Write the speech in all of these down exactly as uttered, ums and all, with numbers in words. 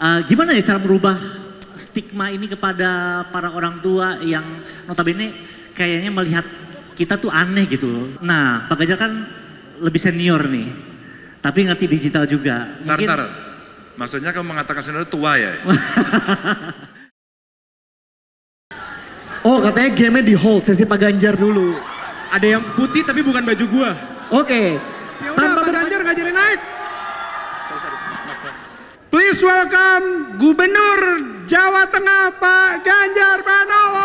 Uh, gimana ya cara merubah stigma ini kepada para orang tua yang notabene kayaknya melihat kita tuh aneh gitu. Nah, Pak Ganjar kan lebih senior nih, tapi ngerti digital juga. Mungkin... Tar, tar. Maksudnya kamu mengatakan senior tua ya? Oh, katanya game-nya di hold, sesi Pak Ganjar dulu. Ada yang putih tapi bukan baju gua. Oke. Ya udah, Pak Ganjar nggak jadi naik. Please welcome Gubernur Jawa Tengah Pak Ganjar Pranowo.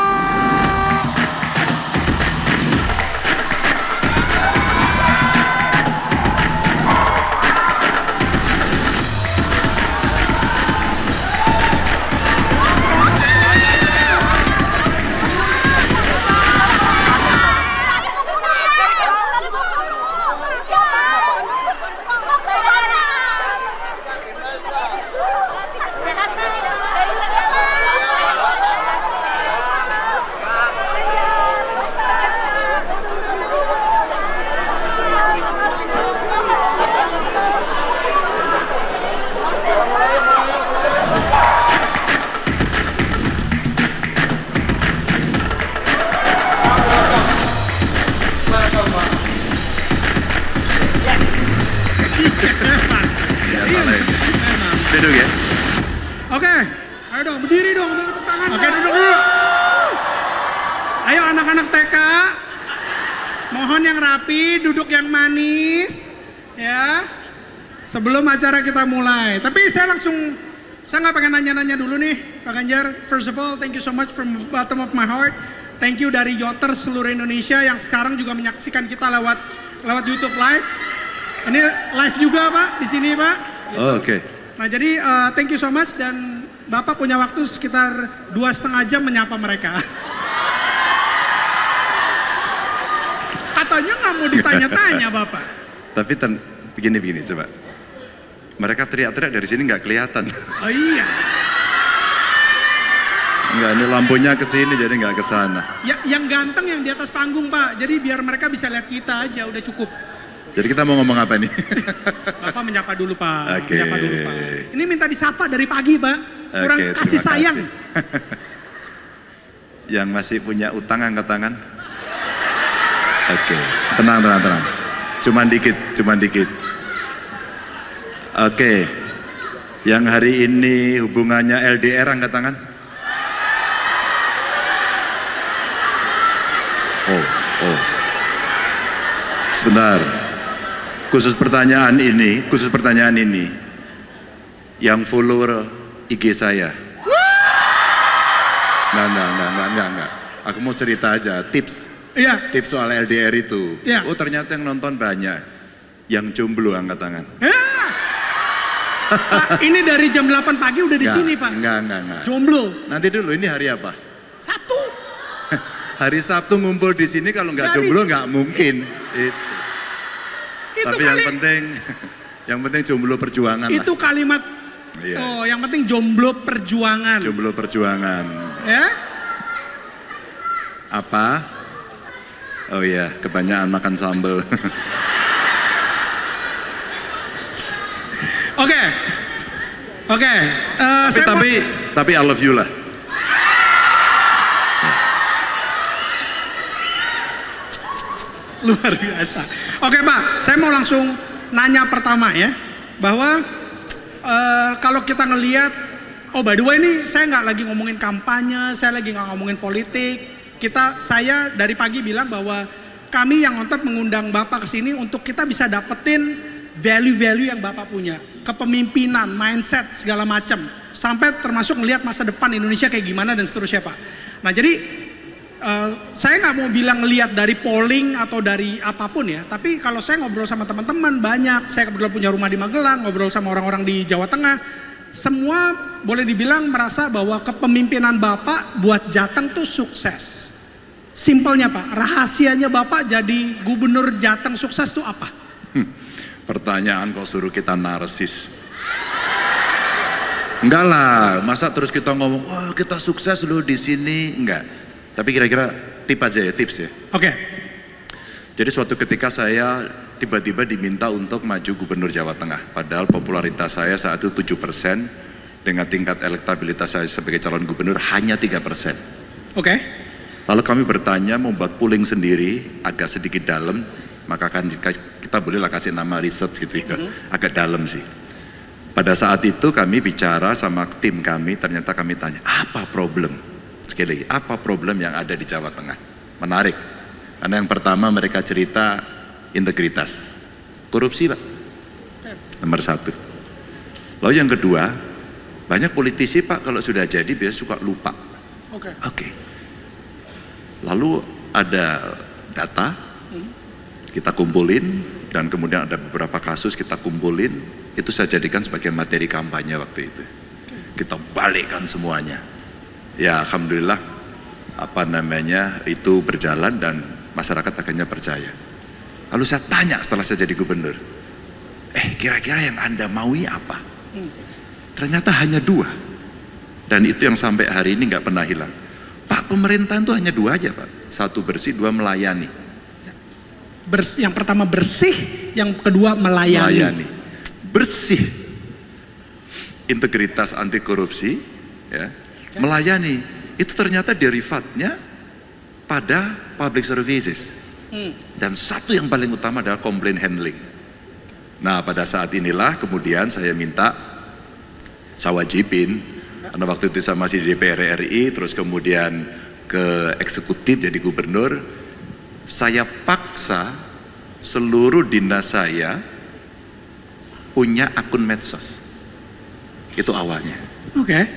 Duduk ya. Oke, ayo dong berdiri dong, tepuk tangan. Oke, duduk dulu. Ayo anak-anak T K, mohon yang rapi, duduk yang manis, ya. Sebelum acara kita mulai. Tapi saya langsung, saya nggak pengen nanya-nanya dulu nih, Pak Ganjar. First of all, thank you so much from bottom of my heart. Thank you dari Yotter seluruh Indonesia yang sekarang juga menyaksikan kita lewat lewat YouTube live. Ini live juga Pak, di sini Pak. Oh, oke. Okay. Nah jadi uh, thank you so much dan Bapak punya waktu sekitar dua setengah jam menyapa mereka. Katanya nggak mau ditanya-tanya Bapak. Tapi begini-begini coba. Mereka teriak-teriak dari sini nggak kelihatan. Oh iya. Enggak, ini lampunya ke sini jadi nggak ke sana. Ya, yang ganteng yang di atas panggung Pak. Jadi biar mereka bisa lihat kita aja udah cukup. Jadi kita mau ngomong apa nih? Bapak menyapa dulu Pak. Oke. Menyapa dulu Pak. Ini minta disapa dari pagi Pak. Kurang Oke, kasih sayang. Yang masih punya utang angkat tangan. Oke, tenang, tenang, tenang. Cuman dikit, cuman dikit. Oke, yang hari ini hubungannya L D R angkat tangan. Oh, oh. Sebentar. Khusus pertanyaan ini, khusus pertanyaan ini, yang follower I G saya. Nggak, nggak, nggak, nggak, nggak, nggak. Aku mau cerita aja, tips. Iya. Tips soal L D R itu. Iya. Oh ternyata yang nonton banyak. Yang jomblo angkat tangan. Ya. Pak, ini dari jam delapan pagi udah di Nggak, sini Pak. Enggak, enggak, enggak. Jomblo. Nanti dulu, ini hari apa? Sabtu. Hari Sabtu ngumpul di sini kalau nggak jomblo nggak mungkin. Itu. Itu Tapi kali, yang penting, yang penting jomblo perjuangan itu lah. kalimat, Iya. oh yang penting jomblo perjuangan. Jomblo perjuangan. Ya? Apa? Oh iya, kebanyakan makan sambal. Oke, oke. Eh, tapi, saya tapi, mau- tapi I love you lah. Luar biasa. Oke Pak, saya mau langsung nanya pertama ya, bahwa uh, kalau kita ngelihat, oh by the way ini saya nggak lagi ngomongin kampanye, saya lagi nggak ngomongin politik. Kita, saya dari pagi bilang bahwa kami yang untuk mengundang Bapak ke sini untuk kita bisa dapetin value-value yang Bapak punya, kepemimpinan, mindset segala macam, sampai termasuk ngelihat masa depan Indonesia kayak gimana dan seterusnya Pak. Nah jadi Uh, saya nggak mau bilang lihat dari polling atau dari apapun ya, tapi kalau saya ngobrol sama teman-teman banyak, saya kebetulan punya rumah di Magelang, ngobrol sama orang-orang di Jawa Tengah, semua boleh dibilang merasa bahwa kepemimpinan Bapak buat Jateng tuh sukses. Simpelnya Pak, rahasianya Bapak jadi gubernur Jateng sukses tuh apa? Hmm, pertanyaan kok suruh kita narsis. Enggak lah, masa terus kita ngomong, wah kita sukses loh di sini, enggak. Tapi kira-kira tip aja ya, tips ya. Oke. Okay. Jadi suatu ketika saya tiba-tiba diminta untuk maju gubernur Jawa Tengah. Padahal popularitas saya saat itu tujuh persen dengan tingkat elektabilitas saya sebagai calon gubernur hanya tiga persen. Oke. Okay. Lalu kami bertanya membuat polling sendiri agak sedikit dalam, maka kan kita bolehlah kasih nama riset gitu ya, mm-hmm. agak dalam sih. Pada saat itu kami bicara sama tim kami, ternyata kami tanya, apa problem? Sekali lagi, apa problem yang ada di Jawa Tengah? Menarik, karena yang pertama mereka cerita integritas, korupsi Pak, nomor satu. Lalu yang kedua, banyak politisi Pak kalau sudah jadi biasa suka lupa. Oke. Okay. Oke. Okay. Lalu ada data, kita kumpulin, dan kemudian ada beberapa kasus kita kumpulin, itu saya jadikan sebagai materi kampanye waktu itu. Kita balikkan semuanya. Ya alhamdulillah, apa namanya, itu berjalan dan masyarakat akhirnya percaya. Lalu saya tanya setelah saya jadi gubernur, eh kira-kira yang Anda maui apa? Ternyata hanya dua. Dan itu yang sampai hari ini nggak pernah hilang. Pak, pemerintahan itu hanya dua aja Pak. Satu bersih, dua melayani. Bers, yang pertama bersih, yang kedua melayani. Melayani. Bersih, integritas anti korupsi, ya. Okay. Melayani, itu ternyata derivatnya pada public services. Hmm. Dan satu yang paling utama adalah complaint handling. Nah pada saat inilah kemudian saya minta, saya wajibin, karena waktu itu saya masih di D P R R I, terus kemudian ke eksekutif jadi gubernur, saya paksa seluruh dinas saya punya akun medsos. Itu awalnya. Oke. Okay.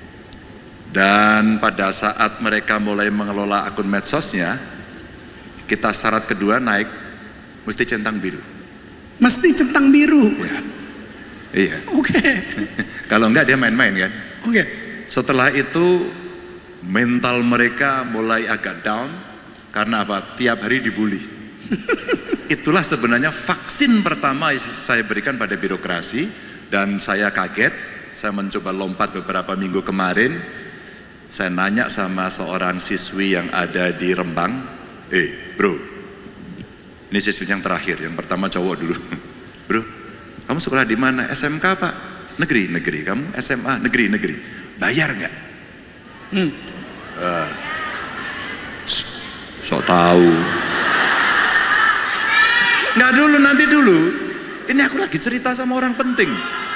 Dan pada saat mereka mulai mengelola akun medsosnya, kita syarat kedua naik, mesti centang biru. Mesti centang biru? Ya. Iya. Oke. Okay. Kalau enggak dia main-main kan? Oke. Okay. Setelah itu mental mereka mulai agak down, karena apa? Tiap hari dibully. Itulah sebenarnya vaksin pertama saya berikan pada birokrasi, dan saya kaget, saya mencoba lompat beberapa minggu kemarin, saya nanya sama seorang siswi yang ada di Rembang, eh bro, ini siswi yang terakhir, yang pertama cowok dulu, bro, kamu sekolah di mana? S M K Pak? Negeri, negeri. Kamu S M A? Negeri, negeri. Bayar nggak? Hmm. Uh, so tahu. Nggak dulu, nanti dulu. Ini aku lagi cerita sama orang penting.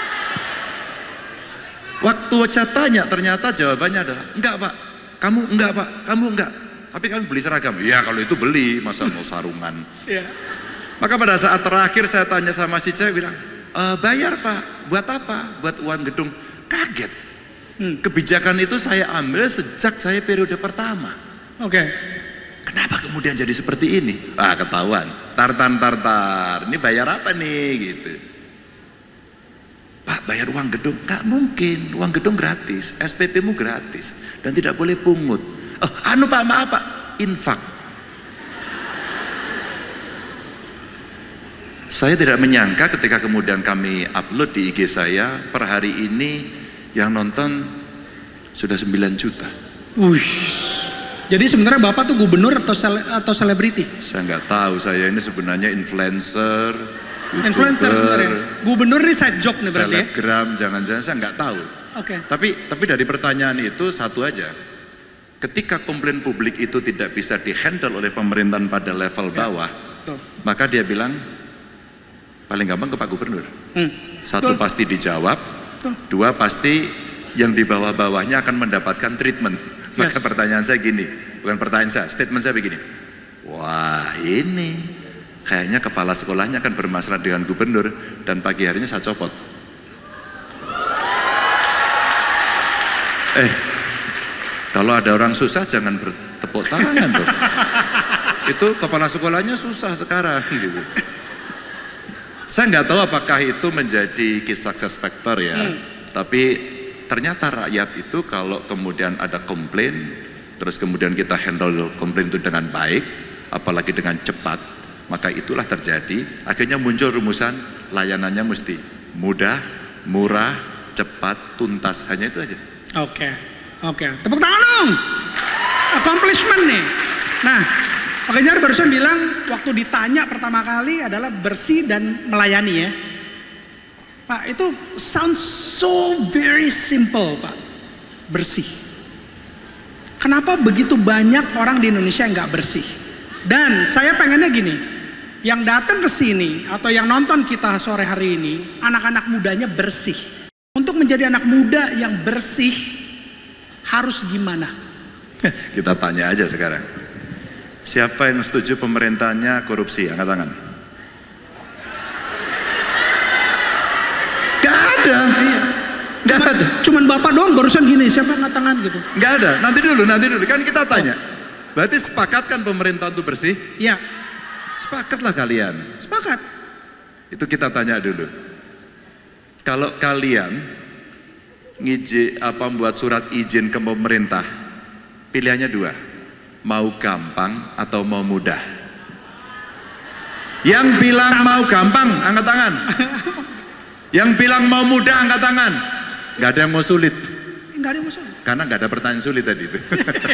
Waktu saya tanya, ternyata jawabannya adalah, enggak Pak, kamu enggak Pak, kamu enggak. Tapi kami beli seragam. Ya kalau itu beli, masa mau sarungan. Yeah. Maka pada saat terakhir saya tanya sama si cewek, bilang, e, bayar Pak, buat apa? Buat uang gedung. Kaget. Hmm. Kebijakan itu saya ambil sejak saya periode pertama. Oke. Okay. Kenapa kemudian jadi seperti ini? Ah ketahuan, tartan tartar, ini bayar apa nih gitu. Pak bayar uang gedung? Nggak mungkin, uang gedung gratis, S P P mu gratis, dan tidak boleh pungut. Oh anu Pak, maaf Pak, infak. Saya tidak menyangka ketika kemudian kami upload di I G saya, per hari ini yang nonton sudah sembilan juta. Wih. Jadi sebenarnya Bapak tuh gubernur atau sele, atau selebriti? Saya nggak tahu, saya ini sebenarnya influencer, YouTuber, influencer sebenarnya. Gubernur ini side job nih berarti ya? Selebgram, jangan-jangan saya nggak tahu. Oke. Okay. Tapi tapi dari pertanyaan itu satu aja. Ketika komplain publik itu tidak bisa dihandle oleh pemerintahan pada level bawah, ya. Maka dia bilang paling gampang ke Pak Gubernur. Hmm. Satu Tuh. pasti dijawab, Tuh. dua pasti yang di bawah-bawahnya akan mendapatkan treatment. Maka yes. pertanyaan saya gini, bukan pertanyaan saya, statement saya begini. Wah ini kayaknya kepala sekolahnya akan bermasalah dengan gubernur, dan pagi harinya saya copot. Eh, kalau ada orang susah jangan bertepuk tangan tuh. Itu kepala sekolahnya susah sekarang gitu. Saya nggak tahu apakah itu menjadi key success factor ya, hmm. tapi ternyata rakyat itu kalau kemudian ada komplain, terus kemudian kita handle komplain itu dengan baik, apalagi dengan cepat, maka itulah terjadi. Akhirnya muncul rumusan layanannya mesti mudah, murah, cepat, tuntas, hanya itu aja. Oke, oke. Tepuk tangan dong. Accomplishment nih. Nah, Pak Ganjar barusan bilang waktu ditanya pertama kali adalah bersih dan melayani ya. Pak, itu sounds so very simple, Pak. Bersih. Kenapa begitu banyak orang di Indonesia yang nggak bersih? Dan saya pengennya gini, yang datang ke sini atau yang nonton kita sore hari ini, anak-anak mudanya bersih. Untuk menjadi anak muda yang bersih, harus gimana? Kita tanya aja sekarang. Siapa yang setuju pemerintahnya korupsi? Angkat tangan. Gak ada. Iya. Gak Cuman, ada. cuman bapak doang barusan gini, siapa angkat tangan gitu? Gak ada. Nanti dulu, nanti dulu. Kan kita tanya. Berarti sepakat kan pemerintah itu bersih? Iya, Sepakatlah kalian. sepakat. Itu kita tanya dulu. Kalau kalian ngiji apa membuat surat izin ke pemerintah, pilihannya dua, mau gampang atau mau mudah. Yang bilang mau gampang, angkat tangan. Yang bilang mau mudah, angkat tangan. Gak ada yang mau sulit, Enggak ada yang masalah. karena gak ada pertanyaan sulit tadi itu.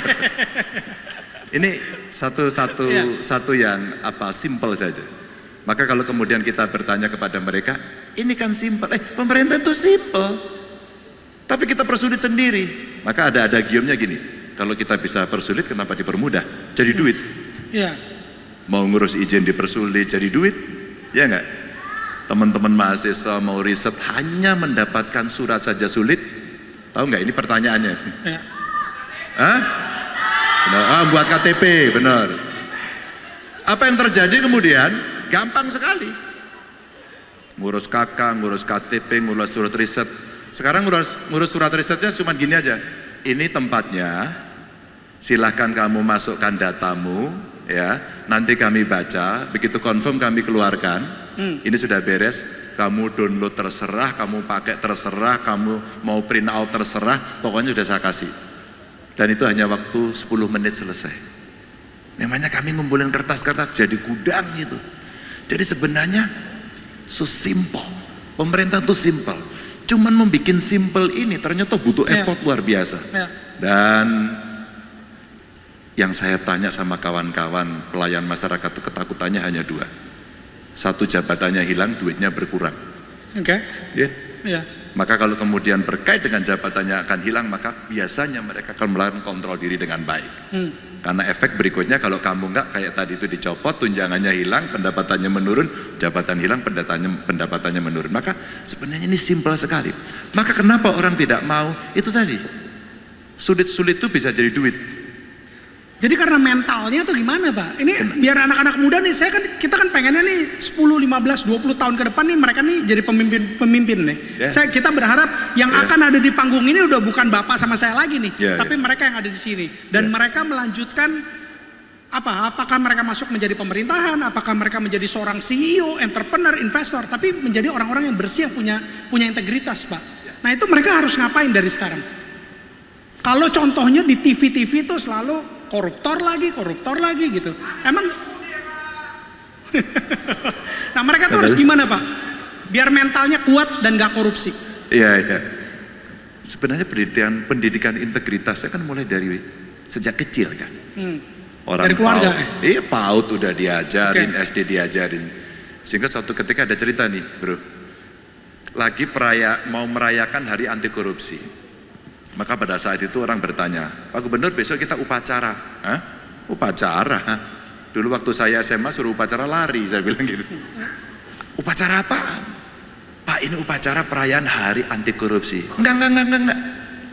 Ini satu-satu Iya. satu yang apa simple saja. Maka kalau kemudian kita bertanya kepada mereka, ini kan simple. Eh, pemerintah itu simple. Tapi kita persulit sendiri. Maka ada ada giumnya gini. Kalau kita bisa persulit, kenapa dipermudah? Jadi duit. Iya. Mau ngurus izin dipersulit, jadi duit. Ya enggak? Teman-teman mahasiswa mau riset hanya mendapatkan surat saja sulit. Tahu nggak ini pertanyaannya? Iya. Hah? Benar. Ah, buat K T P, benar. Apa yang terjadi kemudian? Gampang sekali. Ngurus K K, ngurus K T P, ngurus surat riset. Sekarang ngurus, ngurus surat risetnya cuma gini aja. Ini tempatnya, silahkan kamu masukkan datamu, ya. Nanti kami baca, begitu confirm kami keluarkan. Hmm. Ini sudah beres. Kamu download terserah, kamu pakai terserah, kamu mau print out terserah, pokoknya sudah saya kasih. Dan itu hanya waktu sepuluh menit selesai. Memangnya kami ngumpulin kertas-kertas jadi gudang gitu. Jadi sebenarnya so simple. Pemerintah tuh simple. Cuman membuat simple ini ternyata butuh effort luar biasa. Ya. Dan yang saya tanya sama kawan-kawan pelayan masyarakat itu ketakutannya hanya dua. Satu, jabatannya hilang, duitnya berkurang. Oke. Ya. Iya. Maka kalau kemudian berkait dengan jabatannya akan hilang, maka biasanya mereka akan melakukan kontrol diri dengan baik. Hmm. Karena efek berikutnya kalau kamu enggak kayak tadi itu dicopot, tunjangannya hilang, pendapatannya menurun, jabatan hilang, pendapatannya, pendapatannya menurun. Maka sebenarnya ini simpel sekali. Maka kenapa orang tidak mau? Itu tadi. Sulit-sulit itu bisa jadi duit. Jadi karena mentalnya tuh gimana, Pak? Ini biar anak-anak muda nih, saya kan kita kan pengennya nih sepuluh, lima belas, dua puluh tahun ke depan nih mereka nih jadi pemimpin-pemimpin nih. Yeah. Saya kita berharap yang Yeah. akan ada di panggung ini udah bukan Bapak sama saya lagi nih, Yeah, tapi yeah. mereka yang ada di sini dan Yeah. mereka melanjutkan apa? Apakah mereka masuk menjadi pemerintahan, apakah mereka menjadi seorang C E O, entrepreneur, investor, tapi menjadi orang-orang yang bersih yang punya punya integritas, Pak. Yeah. Nah, itu mereka harus ngapain dari sekarang? Kalau contohnya di T V-T V itu selalu koruptor lagi, koruptor lagi gitu. Emang nah mereka tuh harus gimana, Pak? Biar mentalnya kuat dan gak korupsi. Iya, iya. Sebenarnya pendidikan pendidikan integritasnya kan mulai dari sejak kecil kan. Hmm. Orang Dari keluarga, PAUD, eh? iya PAUD udah diajarin, Okay. S D diajarin. Sehingga suatu ketika ada cerita nih, bro. Lagi peraya, mau merayakan hari anti korupsi. Maka pada saat itu orang bertanya, Pak Gubernur besok kita upacara. Hah? Upacara? Dulu waktu saya S M A suruh upacara lari, saya bilang gitu. Upacara apa? Pak ini upacara perayaan hari anti korupsi. Enggak, enggak, enggak, enggak, enggak.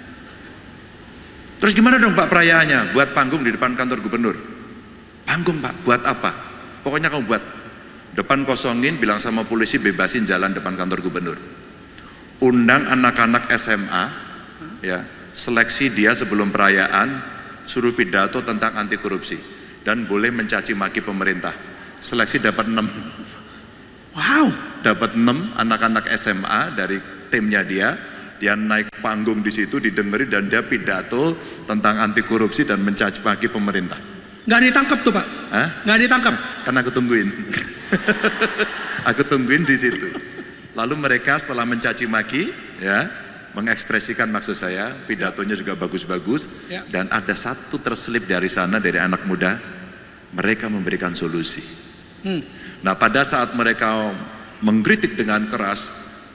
Terus gimana dong Pak perayaannya? Buat panggung di depan kantor gubernur. Panggung Pak, buat apa? Pokoknya kamu buat. Depan kosongin, bilang sama polisi bebasin jalan depan kantor gubernur. Undang anak-anak S M A, ya, seleksi dia sebelum perayaan, suruh pidato tentang anti korupsi dan boleh mencaci maki pemerintah. Seleksi dapat enam. Wow. Dapat enam anak-anak S M A dari timnya dia. Dia naik panggung di situ didengerin dan dia pidato tentang anti korupsi dan mencaci maki pemerintah. Gak ditangkap tuh, Pak? Hah? Gak ditangkap? Karena aku tungguin. Aku tungguin di situ. Lalu mereka setelah mencaci maki, ya, mengekspresikan maksud saya, pidatonya juga bagus-bagus, Ya. dan ada satu terselip dari sana dari anak muda, mereka memberikan solusi. Hmm. Nah pada saat mereka mengkritik dengan keras,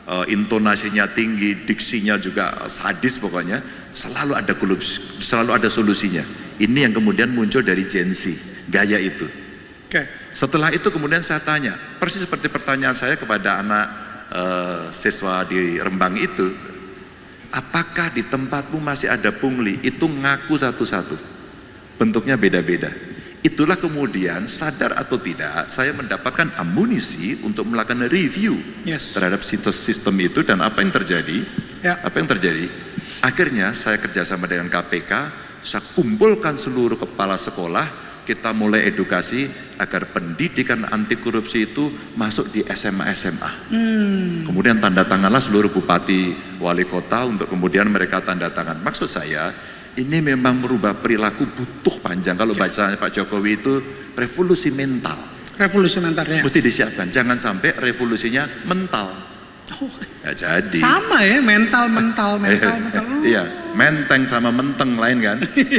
uh, intonasinya tinggi, diksinya juga sadis pokoknya, selalu ada kolups, selalu ada solusinya. Ini yang kemudian muncul dari Gen Z, gaya itu. Oke. Setelah itu kemudian saya tanya, persis seperti pertanyaan saya kepada anak uh, siswa di Rembang itu, apakah di tempatmu masih ada pungli? Itu ngaku satu-satu, bentuknya beda-beda. Itulah kemudian sadar atau tidak saya mendapatkan amunisi untuk melakukan review Yes. terhadap sistem itu dan apa yang terjadi. Ya. Apa yang terjadi? Akhirnya saya kerjasama dengan K P K, saya kumpulkan seluruh kepala sekolah, kita mulai edukasi agar pendidikan anti korupsi itu masuk di S M A S M A. Hmm. Kemudian tanda tanganlah seluruh bupati, wali kota untuk kemudian mereka tanda tangan. Maksud saya, ini memang merubah perilaku butuh panjang. Kalau bacaan Pak Jokowi itu revolusi mental. Revolusi mental ya. Mesti disiapkan, jangan sampai revolusinya mental. Oh, Ya jadi. sama ya, mental, mental, mental, mental. Oh. Iya, menteng sama menteng lain kan.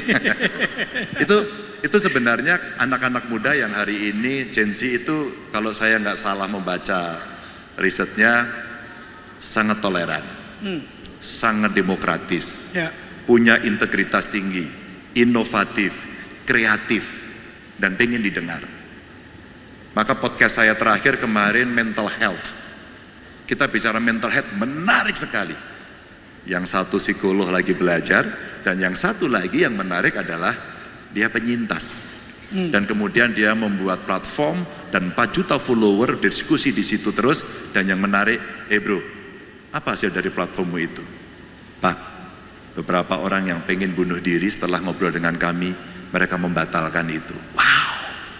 itu itu sebenarnya anak-anak muda yang hari ini Gen Z itu kalau saya nggak salah membaca risetnya sangat toleran, Hmm. sangat demokratis. Ya. Punya integritas tinggi, inovatif, kreatif, dan pengen didengar. Maka podcast saya terakhir kemarin mental health. Kita bicara mental health menarik sekali. Yang satu psikolog lagi belajar, dan yang satu lagi yang menarik adalah dia penyintas. Hmm. Dan kemudian dia membuat platform dan empat juta follower diskusi di situ terus. Dan yang menarik, eh bro, apa hasil dari platformmu itu? Pak, beberapa orang yang pengen bunuh diri setelah ngobrol dengan kami, mereka membatalkan itu. Wow,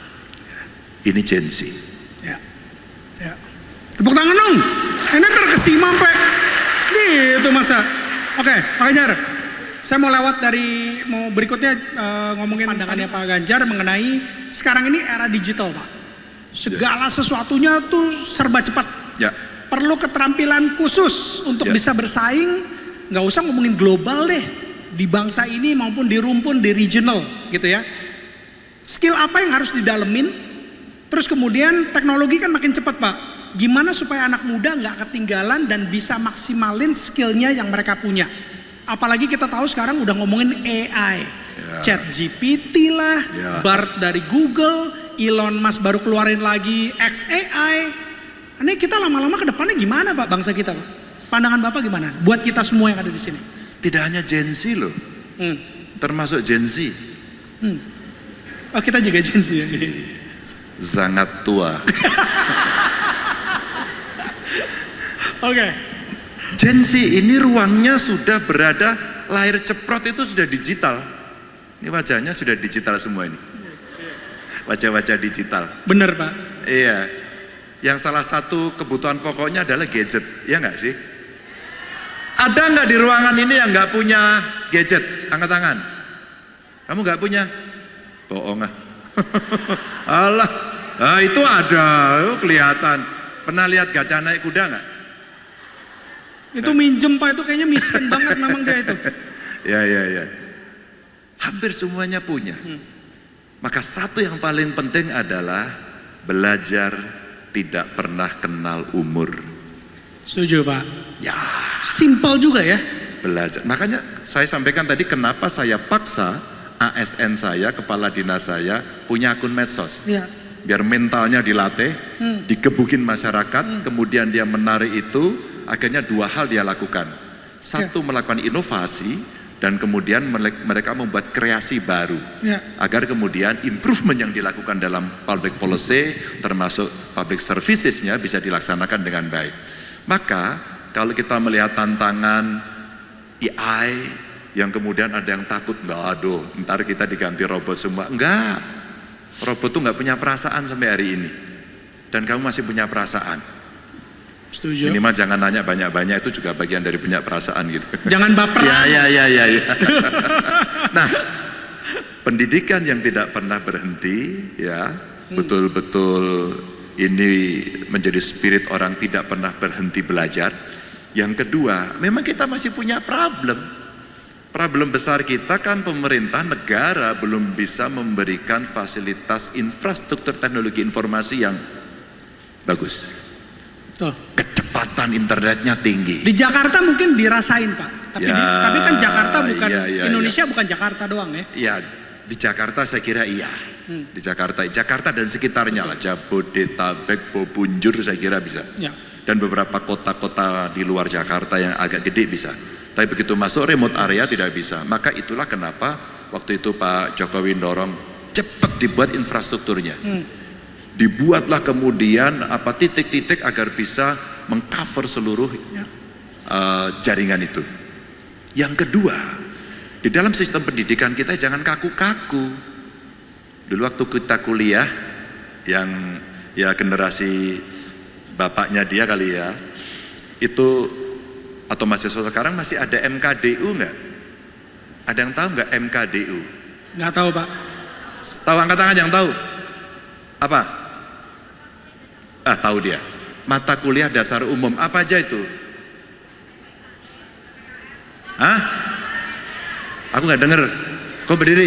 ini Gen Z. Ya. Ya. Tepuk tangan dong. Ini terkesima sampai gitu masa. Oke, Pak Ganjar. Saya mau lewat dari mau berikutnya uh, ngomongin pandangannya Pak Ganjar mengenai sekarang ini era digital, Pak. Segala sesuatunya tuh serba cepat. Ya. Perlu keterampilan khusus untuk Ya. bisa bersaing. Nggak usah ngomongin global deh, di bangsa ini maupun di rumpun, di regional gitu ya. Skill apa yang harus didalemin? Terus kemudian teknologi kan makin cepat, Pak. Gimana supaya anak muda nggak ketinggalan dan bisa maksimalin skillnya yang mereka punya? Apalagi kita tahu sekarang udah ngomongin A I, Ya. Chat G P T lah, Ya. Bard dari Google, Elon Musk baru keluarin lagi X A I. Ini kita lama-lama ke depannya gimana, Pak, bangsa kita, Pak? Pandangan Bapak gimana? Buat kita semua yang ada di sini. Tidak hanya Gen Z loh, Hmm. termasuk Gen Z. Hmm. Oh, kita juga Gen Z ya. Sangat tua. Oke. Gen Z ini ruangnya sudah berada, layar ceprot itu sudah digital. Ini wajahnya sudah digital semua ini. Wajah-wajah digital. Bener, Pak. Iya. Yang salah satu kebutuhan pokoknya adalah gadget, ya nggak sih? Ada nggak di ruangan ini yang nggak punya gadget? Angkat tangan. Kamu nggak punya? Bohong ah. Alah, nah, itu ada, oh, kelihatan. Pernah lihat gajah naik kuda nggak? Itu minjem, Pak, itu kayaknya miskin banget memang dia itu. Ya, ya, ya. Hampir semuanya punya. Maka satu yang paling penting adalah belajar tidak pernah kenal umur. Setuju, Pak. Ya, Simpel juga ya. belajar. Makanya saya sampaikan tadi kenapa saya paksa A S N saya, kepala dinas saya punya akun medsos. Ya. Biar mentalnya dilatih, Hmm. digebukin masyarakat, kemudian dia menarik itu, akhirnya dua hal dia lakukan. Satu, melakukan inovasi, dan kemudian mereka membuat kreasi baru. Ya. Agar kemudian improvement yang dilakukan dalam public policy, termasuk public servicesnya bisa dilaksanakan dengan baik. Maka kalau kita melihat tantangan A I, yang kemudian ada yang takut, nggak aduh, ntar kita diganti robot semua. Enggak. Robot tuh nggak punya perasaan sampai hari ini, dan kamu masih punya perasaan. Setuju. Minimal jangan nanya banyak-banyak, itu juga bagian dari punya perasaan gitu. Jangan baperan. Ya, ya, ya, ya, ya. Nah, pendidikan yang tidak pernah berhenti, ya, betul-betul ini menjadi spirit orang tidak pernah berhenti belajar. Yang kedua, memang kita masih punya problem. Problem besar kita kan pemerintah negara belum bisa memberikan fasilitas infrastruktur teknologi informasi yang bagus. Tuh. Kecepatan kecepatan internetnya tinggi. Di Jakarta mungkin dirasain Pak, tapi, Ya, di, tapi kan Jakarta bukan, iya, iya, Indonesia bukan Jakarta doang ya. Ya, di Jakarta saya kira iya. Hmm. Di Jakarta, Jakarta dan sekitarnya lah, Jabodetabek, Bobunjur saya kira bisa. Ya. Dan beberapa kota-kota di luar Jakarta yang agak gede bisa. Tapi begitu masuk remote area tidak bisa. Maka itulah kenapa waktu itu Pak Jokowi dorong cepat dibuat infrastrukturnya. Hmm. Dibuatlah kemudian apa titik-titik agar bisa mengcover seluruh ya. uh, jaringan itu. Yang kedua, di dalam sistem pendidikan kita jangan kaku-kaku. Dulu waktu kita kuliah, yang ya generasi bapaknya dia kali ya, itu atau mahasiswa sekarang masih ada M K D U nggak? Ada yang tahu nggak M K D U? Nggak tahu Pak. Tahu, angkat tangan yang tahu. Apa? Ah, tahu dia. Mata kuliah dasar umum apa aja itu? Hah? Aku nggak dengar. Kau berdiri?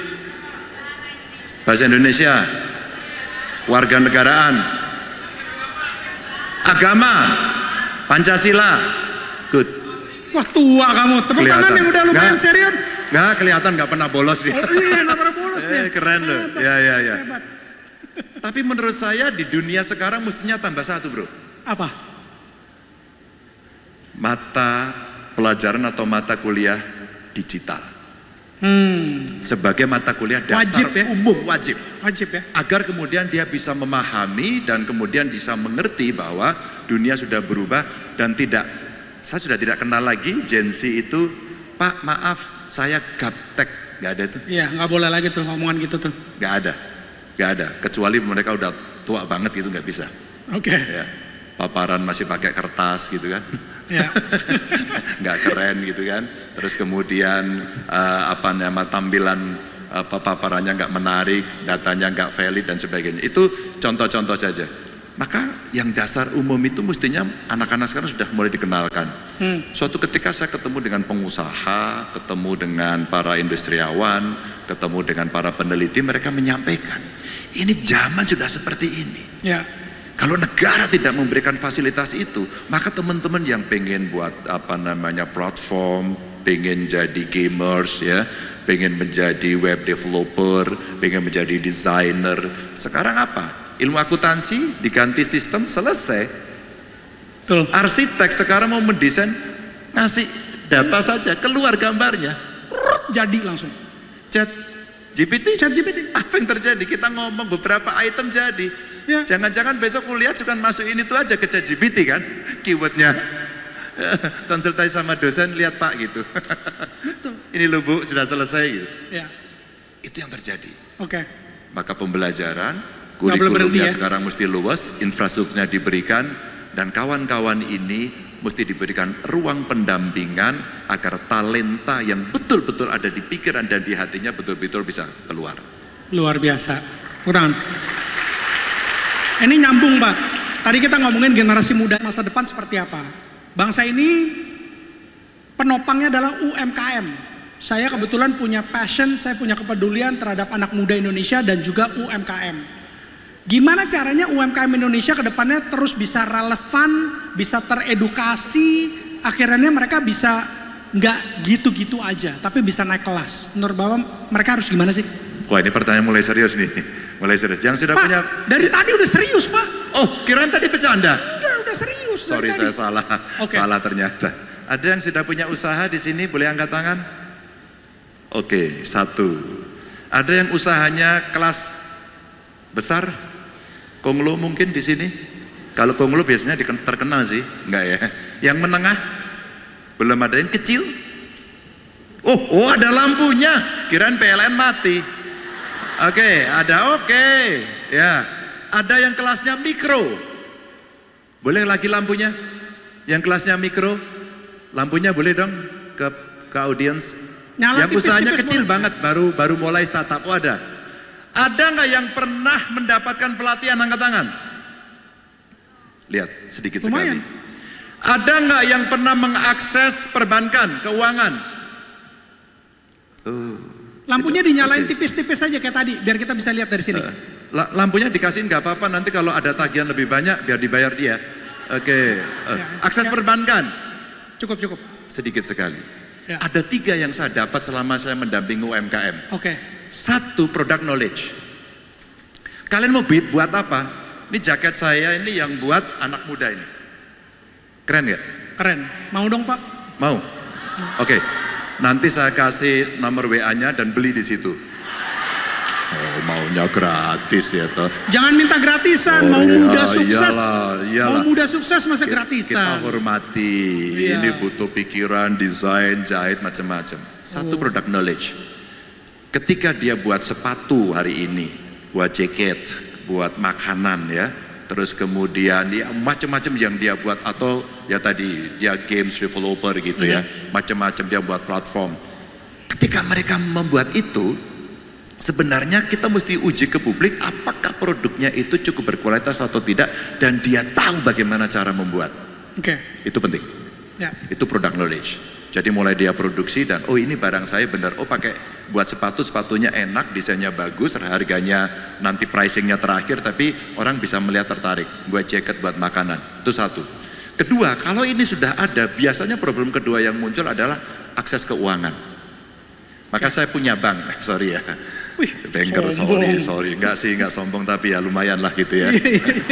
Bahasa Indonesia, warga negaraan, agama, Pancasila, good. Wah tua kamu, tepuk tangan yang udah lumayan Nggak, serius. Nggak kelihatan nggak pernah bolos dia. Oh iya nggak pernah bolos dia. Eh, keren loh, ya ya ya. Hebat. Tapi menurut saya di dunia sekarang mestinya tambah satu bro. Apa? Mata pelajaran atau mata kuliah digital. Hmm. Sebagai mata kuliah dasar Wajib, ya? umum wajib. Wajib ya. Agar kemudian dia bisa memahami dan kemudian bisa mengerti bahwa dunia sudah berubah dan tidak, saya sudah tidak kenal lagi Gen Z itu, Pak maaf saya gaptek, nggak ada tuh. Iya nggak boleh lagi tuh omongan gitu tuh. Nggak ada, nggak ada. Kecuali mereka udah tua banget gitu nggak bisa. Oke. Okay. Ya. Paparan masih pakai kertas gitu kan, ya. nggak keren gitu kan. Terus kemudian uh, apa nama tampilan uh, paparannya nggak menarik, datanya nggak valid dan sebagainya. Itu contoh-contoh saja. Maka yang dasar umum itu mestinya anak-anak sekarang sudah mulai dikenalkan. Hmm. Suatu ketika saya ketemu dengan pengusaha, ketemu dengan para industriawan, ketemu dengan para peneliti, mereka menyampaikan ini zaman sudah seperti ini. Ya. Kalau negara tidak memberikan fasilitas itu, maka teman-teman yang pengen buat apa namanya platform, pengen jadi gamers ya, pengen menjadi web developer, pengen menjadi desainer, sekarang apa? Ilmu akuntansi diganti sistem selesai. Betul. Arsitek sekarang mau mendesain, ngasih data saja, keluar gambarnya, jadi langsung. Chat G P T. Chat G P T. Apa yang terjadi? Kita ngomong beberapa item jadi. Ya. Jangan-jangan besok kuliah cuma masukin itu aja ke Chat G P T kan, keywordnya. Konsultasi sama dosen, lihat Pak gitu. Betul. Ini loh Bu, sudah selesai gitu. Ya. Itu yang terjadi. Oke. Okay. Maka pembelajaran, Nggak boleh berhenti, kurikulumnya ya? sekarang mesti luas, infrastrukturnya diberikan, dan kawan-kawan ini mesti diberikan ruang pendampingan agar talenta yang betul-betul ada di pikiran dan di hatinya betul-betul bisa keluar. Luar biasa. Kurang. Ini nyambung Pak. Tadi kita ngomongin generasi muda masa depan seperti apa. Bangsa ini penopangnya adalah U M K M. Saya kebetulan punya passion, saya punya kepedulian terhadap anak muda Indonesia dan juga U M K M. Gimana caranya U M K M Indonesia ke depannya terus bisa relevan, bisa teredukasi, akhirnya mereka bisa nggak gitu-gitu aja, tapi bisa naik kelas. Menurut Bapak mereka harus gimana sih? Wah ini pertanyaan mulai serius nih, mulai serius. Yang sudah Pak, punya dari tadi udah serius Pak. Oh kirain tadi bercanda. Enggak, udah serius. Sorry saya salah, okay. salah ternyata. Ada yang sudah punya usaha di sini, boleh angkat tangan? Oke, satu. Ada yang usahanya kelas besar? Konglo mungkin di sini? Kalau konglo biasanya terkenal sih, enggak ya? Yang menengah? Belum ada. Yang kecil? Oh, oh ada lampunya. Kirain P L N mati. Oke, ada oke. Ya, ada yang kelasnya mikro. Boleh lagi lampunya? Yang kelasnya mikro, lampunya boleh dong ke ke audiens. Nyala Yang tipis, usahanya tipis kecil boleh. banget, baru baru mulai startup. Oh ada. Ada nggak yang pernah mendapatkan pelatihan, angkat tangan? Lihat sedikit Lumayan. sekali. Ada nggak yang pernah mengakses perbankan, keuangan? Uh, Lampunya dinyalain okay. tipis-tipis aja kayak tadi, biar kita bisa lihat dari sini. Uh, lampunya dikasihin nggak apa-apa, nanti kalau ada tagihan lebih banyak biar dibayar dia. Oke, eh, akses Ya. perbankan Cukup, cukup. sedikit sekali. Ya. Ada tiga yang saya dapat selama saya mendampingi U M K M. Oke. Satu, product knowledge. Kalian mau bi- buat apa? Ini jaket saya ini yang buat anak muda ini. Keren nggak? Keren. Mau dong Pak? Mau? Oke. Nanti saya kasih nomor W A-nya dan beli di situ. Oh, maunya gratis ya toh. Jangan minta gratisan, Oh, mau iya, muda sukses. iyalah, iyalah. Mau muda sukses masa Kita- gratisan. Kita hormati. Iya. Ini butuh pikiran, desain, jahit macam-macam. Satu product knowledge. Ketika dia buat sepatu hari ini, buat jaket, buat makanan ya, terus kemudian ya macam-macam yang dia buat atau ya tadi dia games developer gitu ya, macam-macam dia buat platform. Ketika mereka membuat itu, sebenarnya kita mesti uji ke publik apakah produknya itu cukup berkualitas atau tidak dan dia tahu bagaimana cara membuat. Oke. Itu penting. Ya. Itu product knowledge. Jadi mulai dia produksi dan oh ini barang saya benar, oh pakai buat sepatu, sepatunya enak, desainnya bagus, harganya nanti pricingnya terakhir tapi orang bisa melihat tertarik. Buat jaket, buat makanan, itu satu. Kedua, kalau ini sudah ada, biasanya problem kedua yang muncul adalah akses keuangan. Maka saya punya bank, sorry ya. Wih, Banker, sombong. sorry, sorry. Enggak sih, enggak sombong tapi ya lumayan lah gitu ya.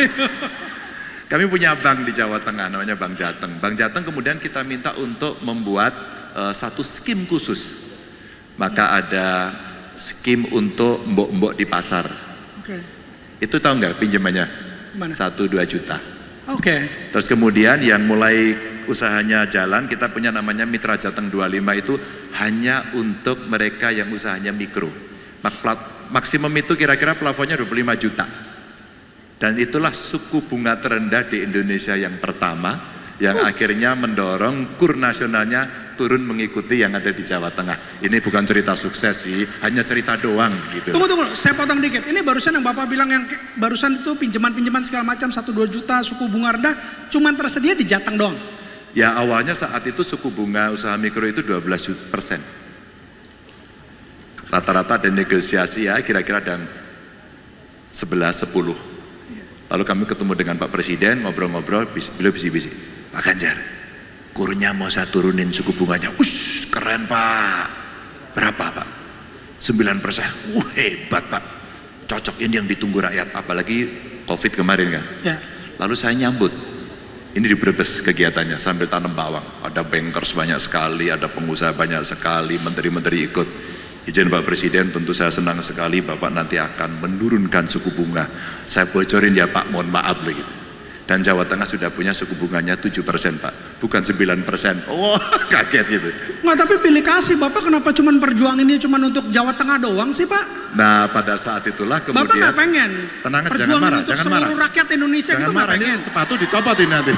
Kami punya bank di Jawa Tengah, namanya Bank Jateng. Bank Jateng kemudian kita minta untuk membuat uh, satu skim khusus. Maka ada skim untuk mbok-mbok di pasar. Oke. Itu tahu nggak pinjamannya? Mana? Satu dua juta. Oke. Terus kemudian yang mulai usahanya jalan, kita punya namanya Mitra Jateng dua puluh lima itu hanya untuk mereka yang usahanya mikro. Mak- plat- Maksimum itu kira-kira plafonnya dua puluh lima juta. Dan itulah suku bunga terendah di Indonesia yang pertama yang akhirnya mendorong kur nasionalnya turun mengikuti yang ada di Jawa Tengah. Ini bukan cerita sukses sih, hanya cerita doang gitu. Tunggu, tunggu, saya potong dikit. Ini barusan yang Bapak bilang yang ke- barusan itu pinjaman-pinjaman segala macam satu dua juta, suku bunga rendah, cuman tersedia di Jateng doang. Ya awalnya saat itu suku bunga usaha mikro itu dua belas persen. Rata-rata ada negosiasi ya kira-kira dan sebelas sepuluh. Lalu kami ketemu dengan Pak Presiden, ngobrol-ngobrol, bis- beliau bisik-bisik. Pak Ganjar, kurnya mau saya turunin suku bunganya. Ush, keren Pak. Berapa Pak? sembilan persen. Wah hebat Pak. Cocok ini yang ditunggu rakyat, apalagi Covid kemarin kan. Ya. Lalu saya nyambut. Ini di Brebes kegiatannya sambil tanam bawang. Ada bankers banyak sekali, ada pengusaha banyak sekali, menteri-menteri ikut. Izin Pak Presiden, tentu saya senang sekali Bapak nanti akan menurunkan suku bunga. Saya bocorin ya Pak, mohon maaf begitu. Dan Jawa Tengah sudah punya suku bunganya tujuh persen Pak, bukan sembilan persen. Oh kaget gitu. Nggak, tapi pilih kasih Bapak kenapa cuman perjuangan ini cuman untuk Jawa Tengah doang sih Pak? Nah pada saat itulah Bapak kemudian. nggak pengen Tenang aja, jangan perjuangan marah, untuk jangan seluruh marah. rakyat Indonesia Jangan gitu nggak marah, ini pengen? sepatu dicopotin nanti.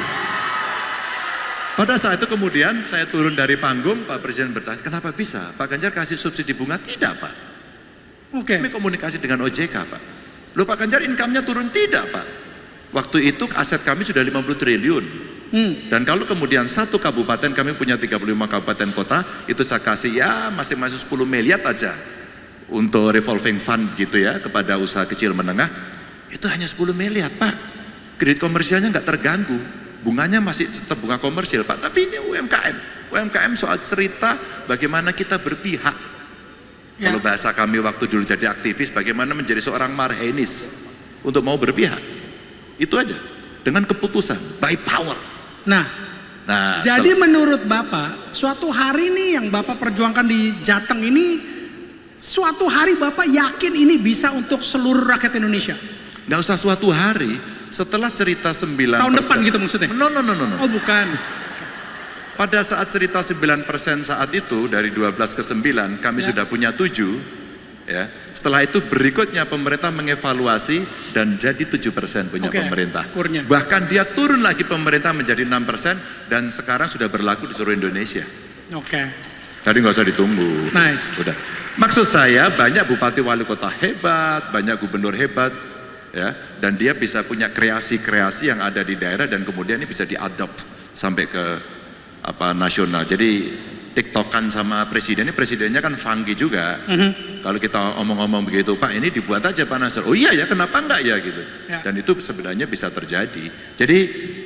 Pada saat itu kemudian saya turun dari panggung, Pak Presiden bertanya, kenapa bisa? Pak Ganjar kasih subsidi bunga? Tidak Pak. Oke. Kami komunikasi dengan O J K Pak. Loh Pak Ganjar income-nya turun? Tidak Pak. Waktu itu aset kami sudah lima puluh triliun. Hmm. Dan kalau kemudian satu kabupaten, kami punya tiga puluh lima kabupaten kota, itu saya kasih ya masing-masing sepuluh miliar aja. Untuk revolving fund gitu ya, kepada usaha kecil menengah, itu hanya sepuluh miliar Pak. Kredit komersialnya nggak terganggu. Bunganya masih tetap bunga komersil Pak, tapi ini U M K M. U M K M soal cerita bagaimana kita berpihak. Ya. Kalau bahasa kami waktu dulu jadi aktivis, bagaimana menjadi seorang marhenis untuk mau berpihak. Itu aja, dengan keputusan, by power. Nah, Nah, jadi setelah- menurut Bapak, suatu hari nih yang Bapak perjuangkan di Jateng ini, suatu hari Bapak yakin ini bisa untuk seluruh rakyat Indonesia? nggak usah suatu hari, setelah cerita sembilan persen. Tahun depan gitu maksudnya? No, no, no, no, no. Oh bukan. Pada saat cerita sembilan persen saat itu, dari dua belas ke sembilan, kami Ya. sudah punya tujuh. Ya. Setelah itu berikutnya pemerintah mengevaluasi dan jadi tujuh persen punya Oke, pemerintah. kurnya. Bahkan dia turun lagi pemerintah menjadi enam persen dan sekarang sudah berlaku di seluruh Indonesia. Oke. Tadi nggak usah ditunggu. Nice. Udah. Maksud saya banyak bupati wali kota hebat, banyak gubernur hebat, ya, dan dia bisa punya kreasi-kreasi yang ada di daerah dan kemudian ini bisa diadopt sampai ke apa nasional. Jadi tiktokan sama presiden ini presidennya kan funky juga. Mhm. Kalau kita omong-omong begitu, Pak ini dibuat aja Pak Nasr. Oh iya ya, kenapa enggak ya gitu. Ya. Dan itu sebenarnya bisa terjadi. Jadi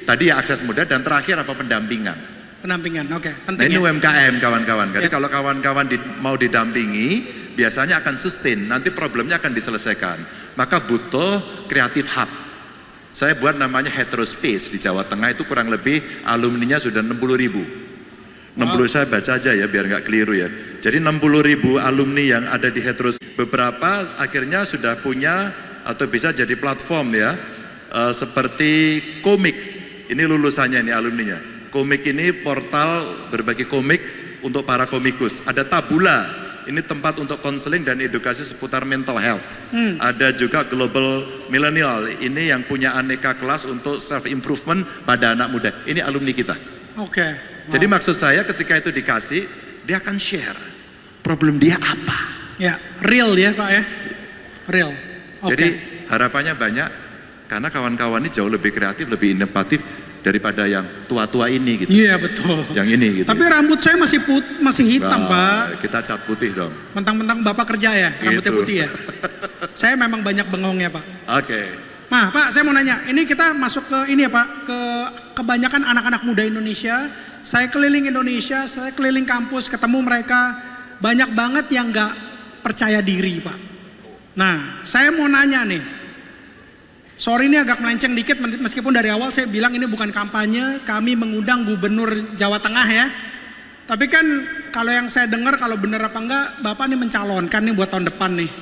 tadi ya akses mudah, dan terakhir apa pendampingan. Pendampingan, oke. Okay. Nah, ini U M K M kawan-kawan. Jadi Yes. kalau kawan-kawan di, mau didampingi, biasanya akan sustain. Nanti problemnya akan diselesaikan. Maka butuh creative hub. Saya buat namanya Heterospace di Jawa Tengah, itu kurang lebih alumninya sudah enam puluh ribu. enam puluh saya baca aja ya biar nggak keliru ya. Jadi enam puluh ribu alumni yang ada di Heteros, beberapa akhirnya sudah punya atau bisa jadi platform ya, uh, seperti komik. Ini lulusannya ini alumninya. Komik ini portal berbagi komik untuk para komikus. Ada Tabula, ini tempat untuk konseling dan edukasi seputar mental health. Hmm. Ada juga Global Millennial, ini yang punya aneka kelas untuk self improvement pada anak muda. Ini alumni kita. Oke. Okay. Jadi maksud saya ketika itu dikasih, dia akan share problem dia apa. Ya, real ya Pak ya, real. Okay. Jadi harapannya banyak, karena kawan-kawan ini jauh lebih kreatif, lebih inovatif daripada yang tua-tua ini gitu. Iya betul. Yang ini gitu. Tapi rambut saya masih put, masih hitam nah, Pak. Kita cat putih dong. Mentang-mentang Bapak kerja ya, rambutnya Gitu. putih ya. Saya memang banyak bengongnya Pak. Oke. Okay. Nah Pak, saya mau nanya, ini kita masuk ke ini ya Pak, ke kebanyakan anak-anak muda Indonesia. Saya keliling Indonesia, saya keliling kampus, ketemu mereka, banyak banget yang nggak percaya diri Pak. Nah, saya mau nanya nih, sorry ini agak melenceng dikit, meskipun dari awal saya bilang ini bukan kampanye, kami mengundang Gubernur Jawa Tengah ya. Tapi kan kalau yang saya dengar, kalau bener apa enggak, Bapak nih mencalonkan nih buat tahun depan nih.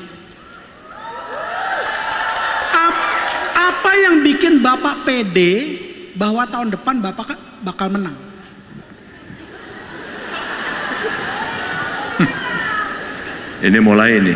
Apa yang bikin Bapak pede bahwa tahun depan Bapak bakal menang? Ini mulai ini.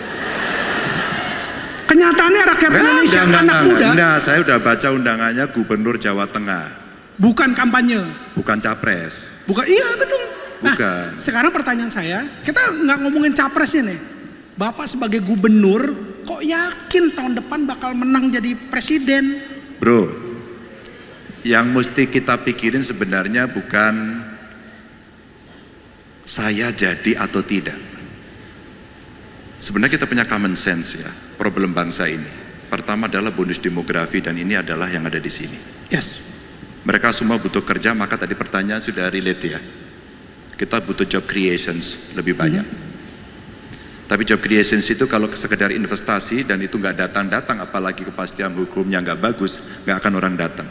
Kenyataannya rakyat Enggak, Indonesia, enggak, anak enggak, muda. Enggak, saya udah baca undangannya Gubernur Jawa Tengah. Bukan kampanye. Bukan capres. Bukan, iya betul. Nah, Bukan. sekarang pertanyaan saya, kita nggak ngomongin capresnya nih. Bapak sebagai gubernur, kok yakin tahun depan bakal menang jadi presiden? Bro, yang mesti kita pikirin sebenarnya bukan saya jadi atau tidak. Sebenarnya kita punya common sense ya, problem bangsa ini. Pertama adalah bonus demografi, dan ini adalah yang ada di sini. Yes. Mereka semua butuh kerja, maka tadi pertanyaan sudah relate ya. Kita butuh job creations lebih banyak. Mm-hmm. Tapi job creations itu kalau sekedar investasi dan itu nggak datang-datang, apalagi kepastian hukumnya nggak bagus, nggak akan orang datang.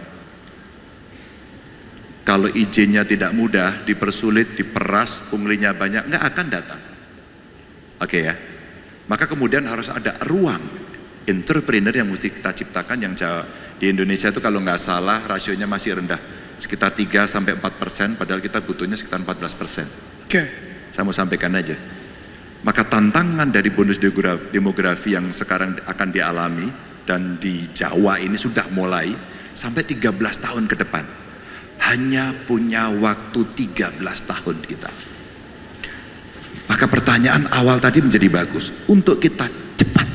Kalau izinnya tidak mudah, dipersulit, diperas, punglinya banyak, nggak akan datang. Oke okay, ya. Maka kemudian harus ada ruang entrepreneur yang mesti kita ciptakan, yang di Indonesia itu kalau nggak salah rasionya masih rendah, sekitar tiga sampai empat persen, padahal kita butuhnya sekitar empat belas persen. Oke. Okay. Saya mau sampaikan aja. Maka tantangan dari bonus demografi, demografi yang sekarang akan dialami dan di Jawa ini sudah mulai sampai tiga belas tahun ke depan. Hanya punya waktu tiga belas tahun kita. Maka pertanyaan awal tadi menjadi bagus. Untuk kita cepat,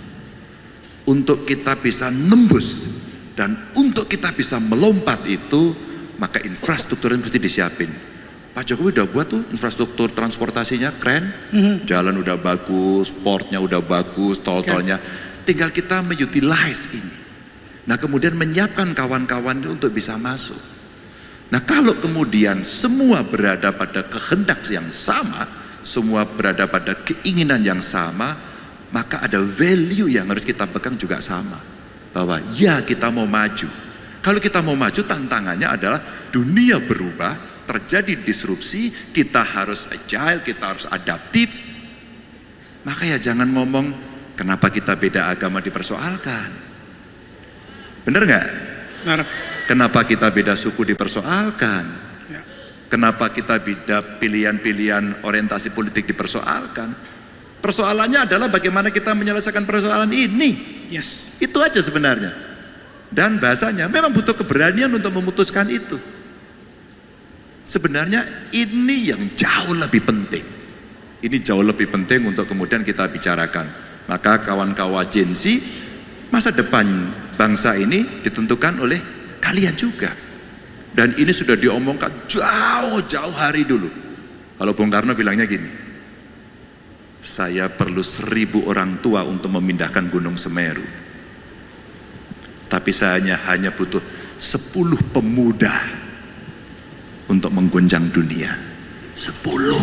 untuk kita bisa nembus, dan untuk kita bisa melompat itu, maka infrastruktur yang mesti disiapin. Pak Jokowi udah buat tuh infrastruktur transportasinya keren, mm-hmm. jalan udah bagus, portnya udah bagus, tol-tolnya. Okay. Tinggal kita mengutilize ini. Nah kemudian menyiapkan kawan-kawan untuk bisa masuk. Nah kalau kemudian semua berada pada kehendak yang sama, semua berada pada keinginan yang sama, maka ada value yang harus kita pegang juga sama. Bahwa ya kita mau maju. Kalau kita mau maju, tantangannya adalah dunia berubah, terjadi disrupsi, kita harus agile, kita harus adaptif. Maka ya jangan ngomong kenapa kita beda agama dipersoalkan. Bener nggak? Benar. Kenapa kita beda suku dipersoalkan? Ya. Kenapa kita beda pilihan-pilihan orientasi politik dipersoalkan? Persoalannya adalah bagaimana kita menyelesaikan persoalan ini. Yes. Itu aja sebenarnya. Dan bahasanya memang butuh keberanian untuk memutuskan itu. Sebenarnya ini yang jauh lebih penting. Ini jauh lebih penting untuk kemudian kita bicarakan. Maka kawan-kawan Gen Z, masa depan bangsa ini ditentukan oleh kalian juga. Dan ini sudah diomongkan jauh-jauh hari dulu. Kalau Bung Karno bilangnya gini, saya perlu seribu orang tua untuk memindahkan Gunung Semeru. Tapi saya hanya, hanya butuh sepuluh pemuda untuk mengguncang dunia. Sepuluh.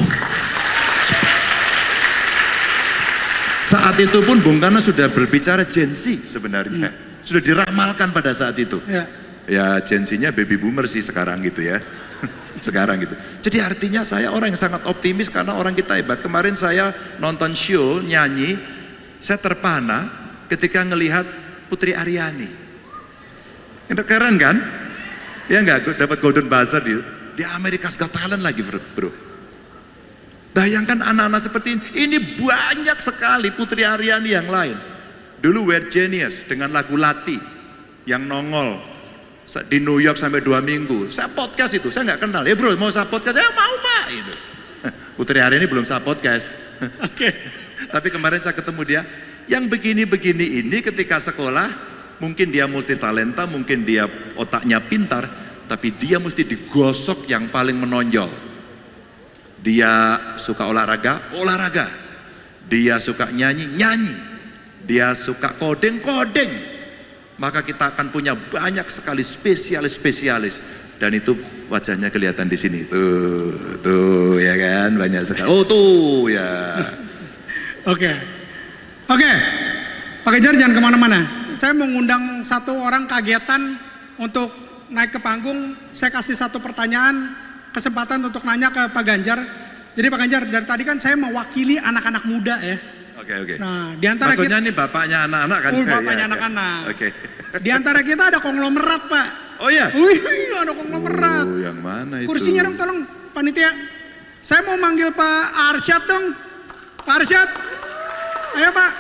Saat itu pun Bung Karno sudah berbicara Gen Z sebenarnya. Hmm. Sudah diramalkan pada saat itu. Ya, ya Gen Z-nya baby boomer sih sekarang gitu ya. Sekarang gitu. Jadi artinya saya orang yang sangat optimis karena orang kita hebat. Kemarin saya nonton show nyanyi, saya terpana ketika ngelihat Putri Aryani. Keren kan? Ya enggak, dapat Golden Buzzer di, di America's Got Talent lagi bro. Bayangkan anak-anak seperti ini, ini banyak sekali Putri Aryani yang lain. Dulu We're Genius dengan lagu Lati yang nongol di New York sampai dua minggu. Saya podcast itu, saya nggak kenal. Ya bro, mau saya podcast? Ya mau pak. Itu. Putri Aryani belum saya podcast. Oke. Tapi kemarin saya ketemu dia, yang begini-begini ini ketika sekolah, mungkin dia multi talenta, mungkin dia otaknya pintar, tapi dia mesti digosok yang paling menonjol. Dia suka olahraga, olahraga. Dia suka nyanyi, nyanyi. Dia suka koding, koding. Maka kita akan punya banyak sekali spesialis-spesialis. Dan itu wajahnya kelihatan di sini. Tuh, tuh ya kan, banyak sekali. Oh tuh ya. Oke. Oke. Pak Ganjar jangan kemana-mana. Saya mau ngundang satu orang kagetan untuk naik ke panggung. Saya kasih satu pertanyaan, kesempatan untuk nanya ke Pak Ganjar. Jadi Pak Ganjar, dari tadi kan saya mewakili anak-anak muda ya. Oke oke. Nah, di antara maksudnya kita, ini bapaknya anak-anak kan? Oh, bapaknya ya, anak-anak. Oke. Di antara kita ada konglomerat Pak. Oh iya? Wih, ada konglomerat. Oh, yang mana itu? Kursinya dong tolong panitia. Saya mau manggil Pak Arsyad dong. Pak Arsyad. Ayo Pak.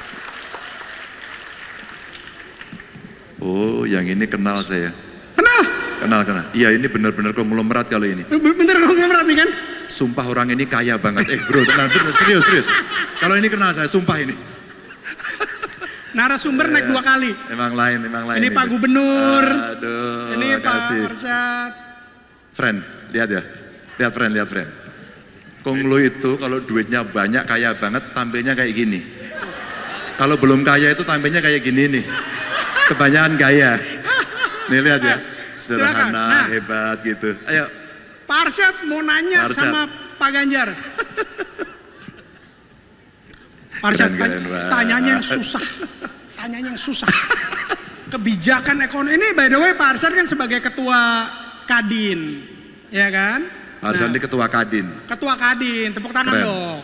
Oh, yang ini kenal saya. Kenal? Kenal, kenal. Iya, ini benar-benar konglomerat kalau ini. Bener konglomerat nih kan? Sumpah orang ini kaya banget. Eh bro, tenang, bener, serius, serius. Kalau ini kenal saya, sumpah ini. Narasumber naik dua kali. Emang lain, emang lain. Ini Pak Gubernur. Aduh, ini Pak kasih. Arsyad. Friend, lihat ya. Lihat friend, lihat friend. Konglo itu kalau duitnya banyak, kaya banget, tampilnya kayak gini. Kalau belum kaya itu tampilnya kayak gini nih. Kebanyakan gaya. Nih lihat ya. Sederhana, nah, hebat gitu. Ayo. Pak Arsyad mau nanya Arsyad. sama Pak Ganjar. Pak Arsyad, tanya, tanyanya yang susah. Tanyanya yang susah. Kebijakan ekonomi. Ini by the way Pak Arsyad kan sebagai ketua Kadin. Ya kan? Pak Arsyad nah, ini ketua Kadin. Ketua Kadin, tepuk tangan Keren. dong.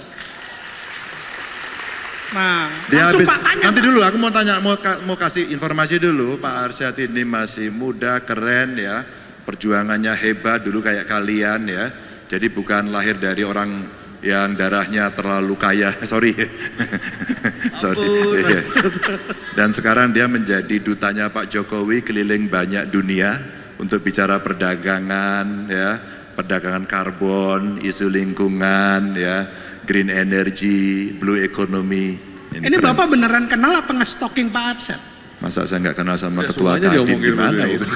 Nah, dia langsung habis, Pak tanya. Nanti Pak. dulu aku mau tanya, mau, mau kasih informasi dulu. Pak Arsyad ini masih muda, keren ya. Perjuangannya hebat dulu kayak kalian ya. Jadi bukan lahir dari orang yang darahnya terlalu kaya. Sorry. Sorry. Ampun, Dan sekarang dia menjadi dutanya Pak Jokowi keliling banyak dunia untuk bicara perdagangan ya, perdagangan karbon, isu lingkungan ya, green energy, blue economy. Ini, Ini Bapak beneran kenal apa nge-stalking Pak Arsyad? Masa saya nggak kenal sama ya, ketua Kadin gimana itu?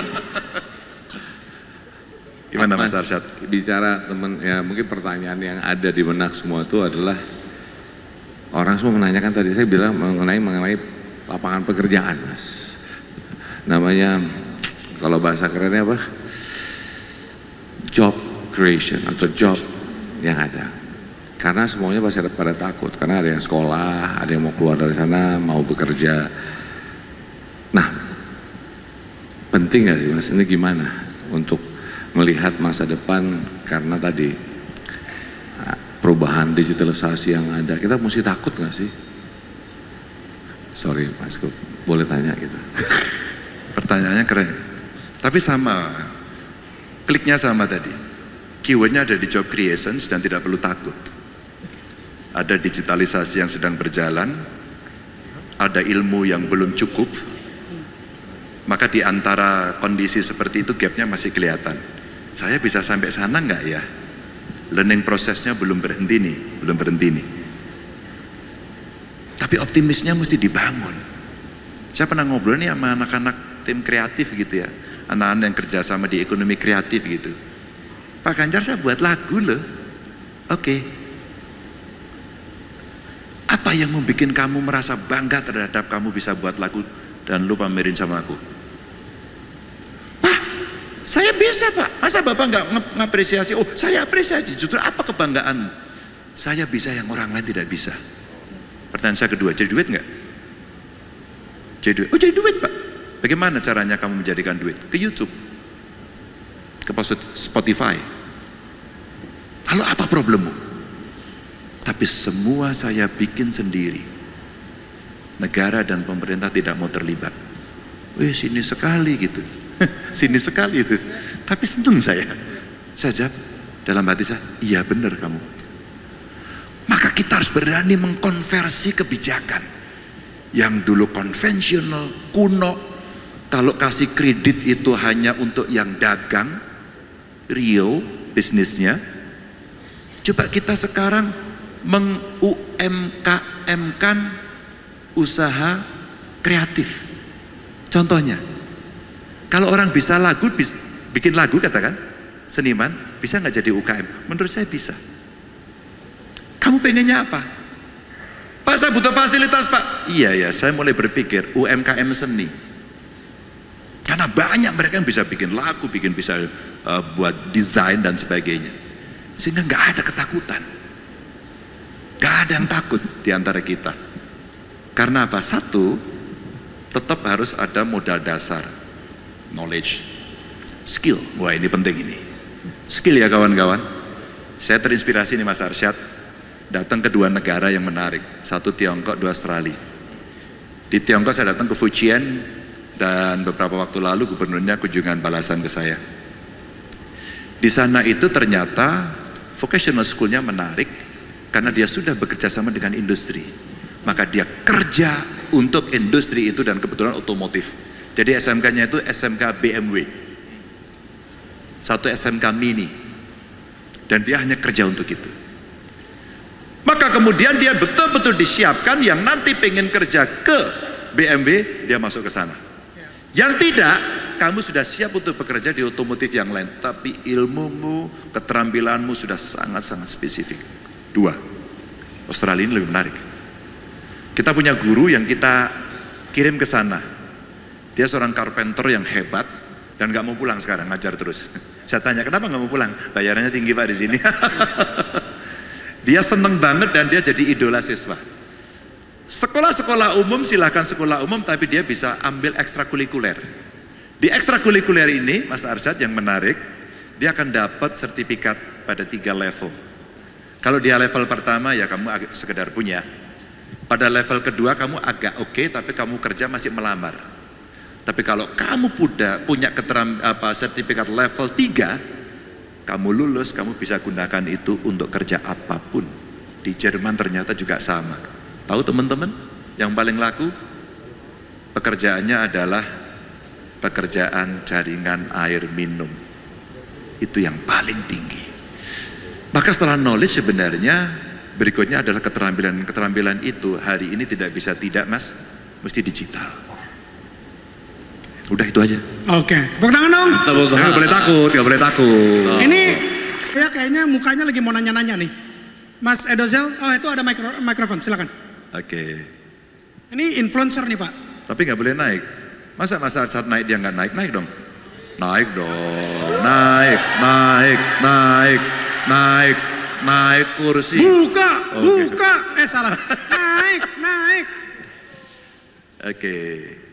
Gimana Mas, Mas Arsyad? Bicara teman ya, mungkin pertanyaan yang ada di benak semua itu adalah orang semua menanyakan tadi saya bilang mengenai mengenai lapangan pekerjaan Mas. Namanya kalau bahasa kerennya apa? Job creation atau job yang ada. Karena semuanya pasti ada pada takut karena ada yang sekolah, ada yang mau keluar dari sana mau bekerja. Nah, penting nggak sih Mas ini gimana untuk melihat masa depan karena tadi perubahan digitalisasi yang ada, kita mesti takut nggak sih? Sorry Mas, boleh tanya gitu. Pertanyaannya keren, tapi sama, kliknya sama tadi. Keywordnya ada di job creations dan tidak perlu takut. Ada digitalisasi yang sedang berjalan, ada ilmu yang belum cukup, maka di antara kondisi seperti itu gapnya masih kelihatan. Saya bisa sampai sana nggak ya? Learning prosesnya belum berhenti nih, belum berhenti nih. Tapi optimisnya mesti dibangun. Saya pernah ngobrol nih sama anak-anak tim kreatif gitu ya, anak-anak yang kerja sama di ekonomi kreatif gitu. Pak Ganjar saya buat lagu loh. Oke. Apa yang membuat kamu merasa bangga terhadap kamu bisa buat lagu dan lu pamerin sama aku? Saya bisa Pak, masa Bapak nggak ngapresiasi? Oh saya apresiasi, justru apa kebanggaanmu? Saya bisa yang orang lain tidak bisa. Pertanyaan saya kedua, jadi duit nggak? Jadi duit, oh jadi duit Pak. Bagaimana caranya kamu menjadikan duit? Ke YouTube, ke Spotify. Lalu apa problemmu? Tapi semua saya bikin sendiri. Negara dan pemerintah tidak mau terlibat. Wih sini sekali gitu. Sini sekali itu. Tapi seneng saya. Saya jawab dalam hati saya, iya benar kamu. Maka kita harus berani mengkonversi kebijakan. Yang dulu konvensional, kuno. Kalau kasih kredit itu hanya untuk yang dagang, real bisnisnya. Coba kita sekarang meng-U M K M-kan usaha kreatif. Contohnya, kalau orang bisa lagu, bis, bikin lagu katakan, seniman, bisa nggak jadi U K M? Menurut saya bisa. Kamu pengennya apa? Pak saya butuh fasilitas Pak. Iya ya, saya mulai berpikir U M K M seni. Karena banyak mereka yang bisa bikin lagu, bikin bisa uh, buat desain dan sebagainya. Sehingga nggak ada ketakutan. Nggak ada yang takut di antara kita. Karena apa? Satu, tetap harus ada modal dasar. Knowledge, skill. Wah ini penting ini. Skill ya kawan-kawan. Saya terinspirasi nih Mas Arsyad. Datang ke dua negara yang menarik. Satu Tiongkok, dua Australia. Di Tiongkok saya datang ke Fujian. Dan beberapa waktu lalu gubernurnya kunjungan balasan ke saya. Di sana itu ternyata vocational schoolnya menarik. Karena dia sudah bekerja sama dengan industri. Maka dia kerja untuk industri itu dan kebetulan otomotif. Jadi S M K-nya itu S M K B M W. Satu S M K mini. Dan dia hanya kerja untuk itu. Maka kemudian dia betul-betul disiapkan yang nanti pengen kerja ke B M W, dia masuk ke sana. Yang tidak, kamu sudah siap untuk bekerja di otomotif yang lain. Tapi ilmumu, keterampilanmu sudah sangat-sangat spesifik. Dua, Australia ini lebih menarik. Kita punya guru yang kita kirim ke sana. Dia seorang carpenter yang hebat dan gak mau pulang sekarang, ngajar terus. Saya tanya, kenapa gak mau pulang? Bayarannya tinggi Pak di sini. Dia seneng banget dan dia jadi idola siswa. Sekolah-sekolah umum silahkan sekolah umum, tapi dia bisa ambil ekstrakurikuler. Di ekstrakurikuler ini, Mas Arsyad yang menarik, dia akan dapat sertifikat pada tiga level. Kalau dia level pertama ya kamu agak sekedar punya. Pada level kedua kamu agak oke, okay, tapi kamu kerja masih melamar. Tapi kalau kamu punya, punya keteram, apa, sertifikat level tiga, kamu lulus, kamu bisa gunakan itu untuk kerja apapun. Di Jerman ternyata juga sama. Tahu teman-teman, yang paling laku pekerjaannya adalah pekerjaan jaringan air minum. Itu yang paling tinggi. Maka setelah knowledge sebenarnya berikutnya adalah keterampilan. Keterampilan itu hari ini tidak bisa tidak Mas, mesti digital. Udah itu aja. Oke, tepuk tangan dong. Tepuk tangan. Gak boleh takut, gak boleh takut. Ini ya kayaknya mukanya lagi mau nanya-nanya nih. Mas Edozel, oh itu ada mikro, mikrofon, silakan. Oke. Ini influencer nih Pak. Tapi nggak boleh naik. Masa masa saat naik dia nggak naik, naik dong. Naik dong, naik, naik, naik, naik, naik kursi. Buka, oh, buka, okay. eh salah. Naik, naik. Oke. Okay.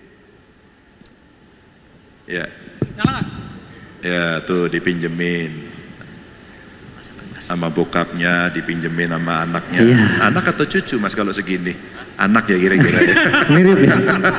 Ya. Nyala nggak? Ya tuh dipinjemin. Sama bokapnya, dipinjemin sama anaknya. Iya. Anak atau cucu Mas kalau segini? Anak ya kira-kira. Mirip ya.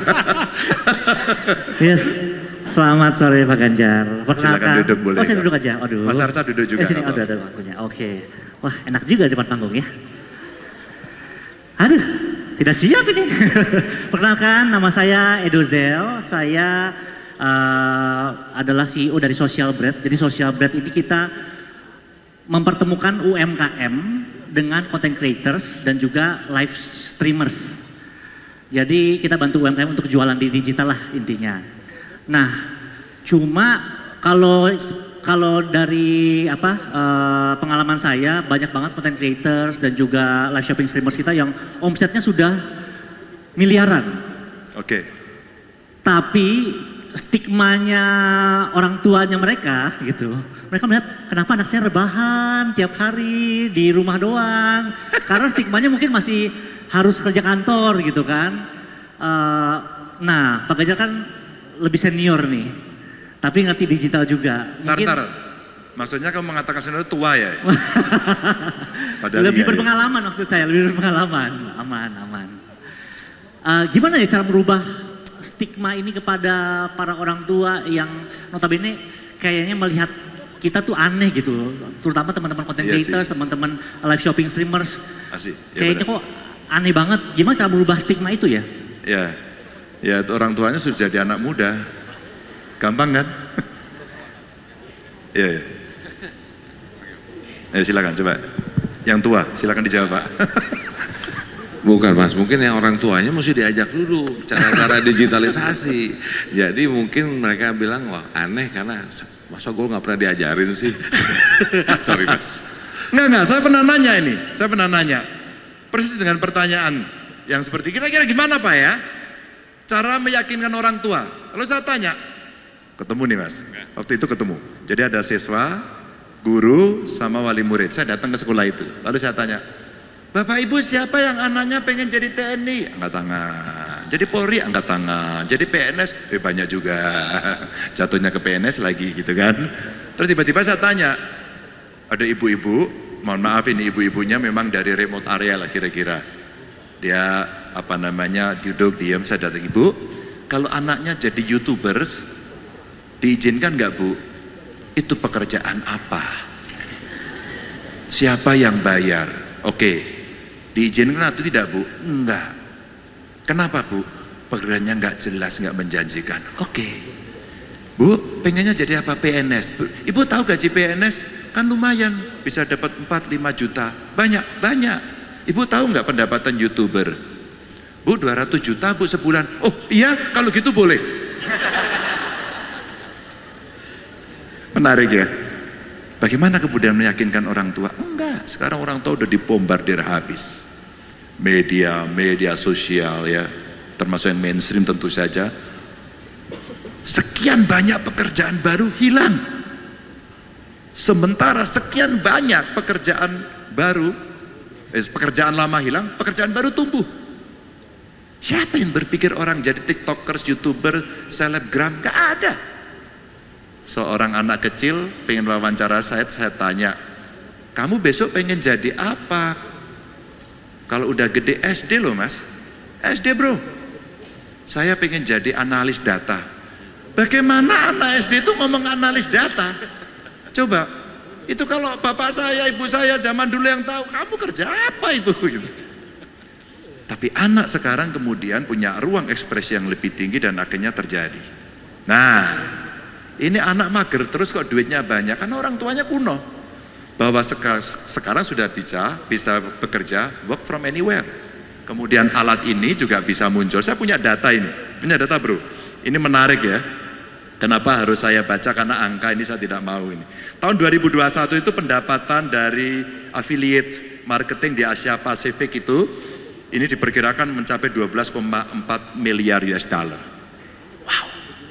Yes. Selamat sore Pak Ganjar. Perkenalkan. Silakan duduk boleh. Oh saya duduk aja. Aduh. Mas Arsa duduk juga. Eh, sini, oh, ada ada bangkunya. Oke. Wah enak juga di depan panggung ya. Aduh, tidak siap ini. Perkenalkan, nama saya Edozel. Saya uh, adalah C E O dari Social Bread. Jadi Social Bread ini kita mempertemukan U M K M dengan content creators dan juga live streamers. Jadi kita bantu U M K M untuk jualan di digital lah intinya. Nah, cuma kalau kalau dari apa uh, pengalaman saya banyak banget content creators dan juga live shopping streamers kita yang omsetnya sudah miliaran. Oke. Okay. Tapi stigmanya orang tuanya mereka gitu. Mereka melihat kenapa anak saya rebahan tiap hari di rumah doang. Karena stigmanya mungkin masih harus kerja kantor gitu kan. Uh, nah Pak Ganjar kan lebih senior nih. Tapi ngerti digital juga. Mungkin, tar, tar. Maksudnya kamu mengatakan senior tua ya? lebih iya, berpengalaman iya. Maksud saya, lebih berpengalaman. Aman, aman. Uh, gimana ya cara merubah stigma ini kepada para orang tua yang notabene kayaknya melihat kita tuh aneh gitu, terutama teman-teman content iya creators, teman-teman live shopping streamers, Asik. Ya, kayaknya kok aneh banget. Gimana cara merubah stigma itu ya? Ya, ya orang tuanya sudah jadi anak muda, gampang kan? Iya, ya. Ya silakan coba, yang tua silakan dijawab Pak. Bukan Mas, mungkin yang orang tuanya mesti diajak dulu cara-cara digitalisasi. Jadi mungkin mereka bilang, wah aneh karena masa gue gak pernah diajarin sih. Sorry Mas. Enggak, enggak, saya pernah nanya ini, saya pernah nanya. Persis dengan pertanyaan yang seperti, kira-kira gimana Pak ya? Cara meyakinkan orang tua. Lalu saya tanya, ketemu nih Mas, waktu itu ketemu. Jadi ada siswa, guru, sama wali murid. Saya datang ke sekolah itu, lalu saya tanya, Bapak Ibu siapa yang anaknya pengen jadi T N I? Angkat tangan. Jadi Polri angkat tangan. Jadi P N S, eh, banyak juga. Jatuhnya ke P N S lagi gitu kan. Terus tiba-tiba saya tanya, ada ibu-ibu, mohon maaf ini ibu-ibunya memang dari remote area lah kira-kira. Dia apa namanya duduk diam, saya datang, Ibu, kalau anaknya jadi YouTubers, diizinkan nggak Bu? Itu pekerjaan apa? Siapa yang bayar? Oke. Diizinkan atau tidak Bu? Enggak. Kenapa Bu? Pekerjaannya enggak jelas, enggak menjanjikan. Oke. Bu, pengennya jadi apa? P N S. Bu, Ibu tahu gaji P N S? Kan lumayan, bisa dapat empat lima juta. Banyak, banyak. Ibu tahu enggak pendapatan YouTuber? Bu, dua ratus juta Bu sebulan. Oh iya, kalau gitu boleh. Menarik ya? Bagaimana kemudian meyakinkan orang tua? Enggak, sekarang orang tua udah dibombardir habis. Media, media sosial ya, termasuk yang mainstream tentu saja. Sekian banyak pekerjaan baru hilang. Sementara sekian banyak pekerjaan baru, eh, pekerjaan lama hilang, pekerjaan baru tumbuh. Siapa yang berpikir orang jadi tiktokers, youtuber, selebgram? Gak ada. Seorang anak kecil pengen wawancara saya, saya tanya, kamu besok pengen jadi apa? Kalau udah gede S D loh Mas, S D bro. Saya pengen jadi analis data. Bagaimana anak S D itu ngomong analis data? Coba, itu kalau bapak saya, ibu saya zaman dulu yang tahu, kamu kerja apa itu? Gitu. Tapi anak sekarang kemudian punya ruang ekspresi yang lebih tinggi dan akhirnya terjadi. Nah, ini anak mager terus kok duitnya banyak, karena orang tuanya kuno. Bahwa seka, sekarang sudah bisa, bisa bekerja work from anywhere. Kemudian alat ini juga bisa muncul. Saya punya data ini, punya data bro. Ini menarik ya. Kenapa harus saya baca? Karena angka ini saya tidak mau ini. Tahun dua ribu dua puluh satu itu pendapatan dari affiliate marketing di Asia Pasifik itu, ini diperkirakan mencapai dua belas koma empat miliar U S dollar. Wow.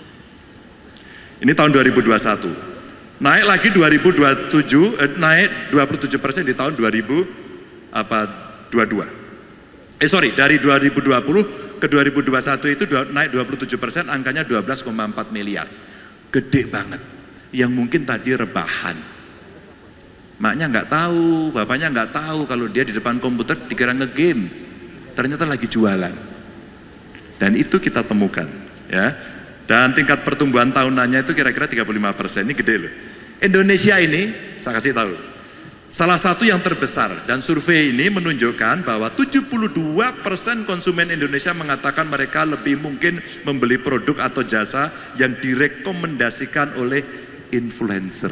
Ini tahun dua ribu dua puluh satu. Naik lagi dua ribu dua puluh tujuh, eh, naik dua puluh tujuh persen di tahun dua ribu dua puluh dua. Eh sorry, dari dua ribu dua puluh ke dua ribu dua puluh satu itu dua, naik dua puluh tujuh persen, angkanya dua belas koma empat miliar. Gede banget. Yang mungkin tadi rebahan. Maknya nggak tahu, bapaknya nggak tahu kalau dia di depan komputer dikira ngegame. Ternyata lagi jualan. Dan itu kita temukan, ya. Dan tingkat pertumbuhan tahunannya itu kira-kira tiga puluh lima persen, ini gede loh. Indonesia ini, saya kasih tahu, salah satu yang terbesar dan survei ini menunjukkan bahwa tujuh puluh dua persen konsumen Indonesia mengatakan mereka lebih mungkin membeli produk atau jasa yang direkomendasikan oleh influencer,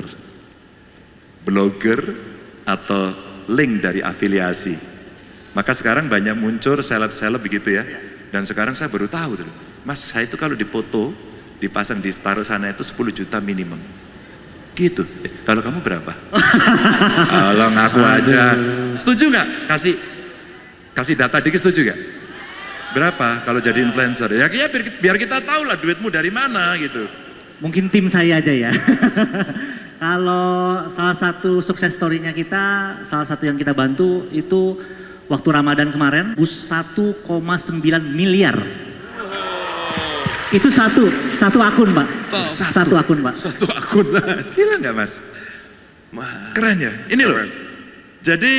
blogger, atau link dari afiliasi. Maka sekarang banyak muncul seleb-seleb begitu ya. Dan sekarang saya baru tahu tuh, Mas, saya itu kalau dipoto, dipasang di taruh sana itu sepuluh juta minimum. Gitu. Eh, kalau kamu berapa? Kalau ngaku aja. Setuju nggak? Kasih kasih data dikit, setuju nggak? Berapa kalau jadi influencer? Ya, ya biar, biar kita tahu lah duitmu dari mana gitu. Mungkin tim saya aja ya. Kalau salah satu sukses story-nya kita, salah satu yang kita bantu itu waktu Ramadan kemarin, bus satu koma sembilan miliar. Itu satu, satu akun Pak. Satu, satu akun Pak. Satu akun lah. Gila nggak Mas? Keren ya? Ini loh. Jadi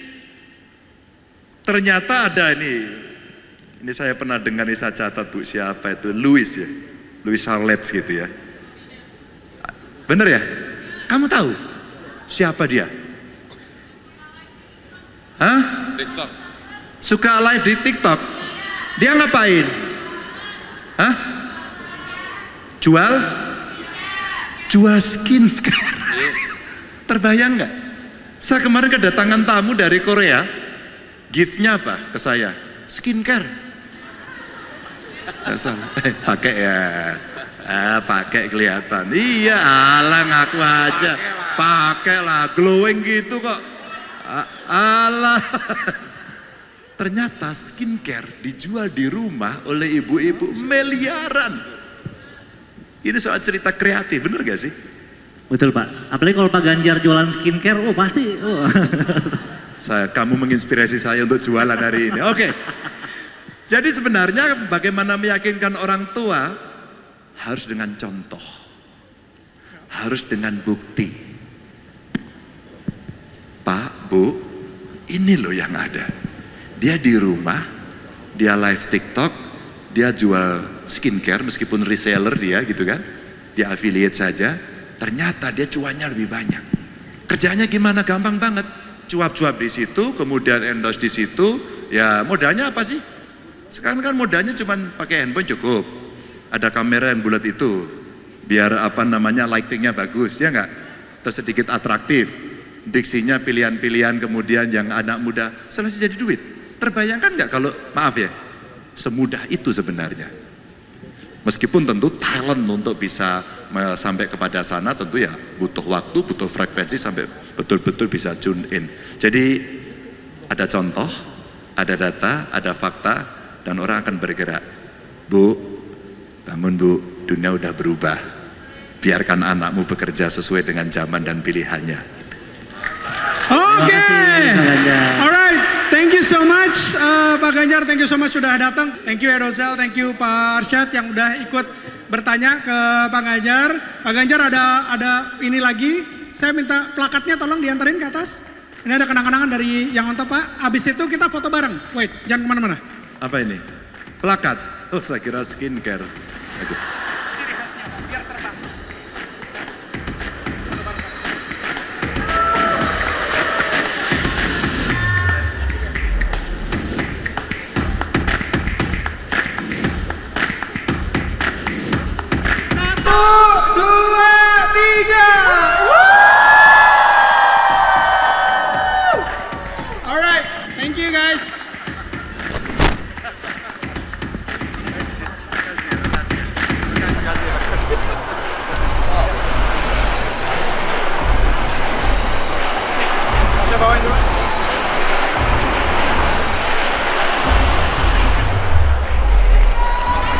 ternyata ada ini, ini saya pernah dengar, ini saya catat Bu, siapa itu? Louis ya? Louis Charlotte gitu ya. Bener ya? Kamu tahu siapa dia? Hah? TikTok. Suka live di TikTok. Dia ngapain? Hah? Jual? Jual skincare. Terbayang nggak? Saya kemarin kedatangan tamu dari Korea. Gift-nya apa ke saya? Skincare. Nggak salah. Eh, pakai ya. Ah, pakai kelihatan. Iya, alah ngaku aja. Pakailah glowing gitu kok. Alah. Ternyata skincare dijual di rumah oleh ibu-ibu miliaran. Ini soal cerita kreatif, bener gak sih? Betul Pak. Apalagi kalau Pak Ganjar jualan skincare, oh pasti. Oh. Saya, kamu menginspirasi saya untuk jualan hari ini. Oke. Jadi sebenarnya bagaimana meyakinkan orang tua? Harus dengan contoh, harus dengan bukti. Pak, Bu, ini loh yang ada. Dia di rumah, dia live TikTok, dia jual skincare meskipun reseller dia gitu kan. Dia affiliate saja, ternyata dia cuannya lebih banyak. Kerjanya gimana? Gampang banget. Cuap-cuap di situ, kemudian endorse di situ. Ya modalnya apa sih? Sekarang kan modalnya cuma pakai handphone cukup. Ada kamera yang bulat itu, biar apa namanya lightingnya bagus, ya nggak? Terus sedikit atraktif, diksinya pilihan-pilihan, kemudian yang anak muda, selesai jadi duit. Terbayangkan nggak kalau, maaf ya, semudah itu sebenarnya. Meskipun tentu talent untuk bisa sampai kepada sana tentu ya butuh waktu, butuh frekuensi sampai betul-betul bisa tune in. Jadi ada contoh, ada data, ada fakta, dan orang akan bergerak. Bu, bangun Bu, dunia udah berubah. Biarkan anakmu bekerja sesuai dengan zaman dan pilihannya. Oke, okay. Alright, thank you so much uh, Pak Ganjar, thank you so much sudah datang. Thank you Edozel, thank you Pak Arsyad yang udah ikut bertanya ke Pak Ganjar. Pak Ganjar ada ada ini lagi, saya minta plakatnya tolong diantarin ke atas. Ini ada kenang-kenangan dari yang on top Pak. Abis itu kita foto bareng. Wait, jangan kemana-mana. Apa ini? Plakat? Oh saya kira skincare. Oke. Ciri khasnya Pak, biar terbang. Satu, dua, tiga. Alright, thank you guys.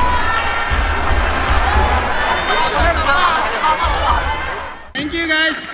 Thank you guys.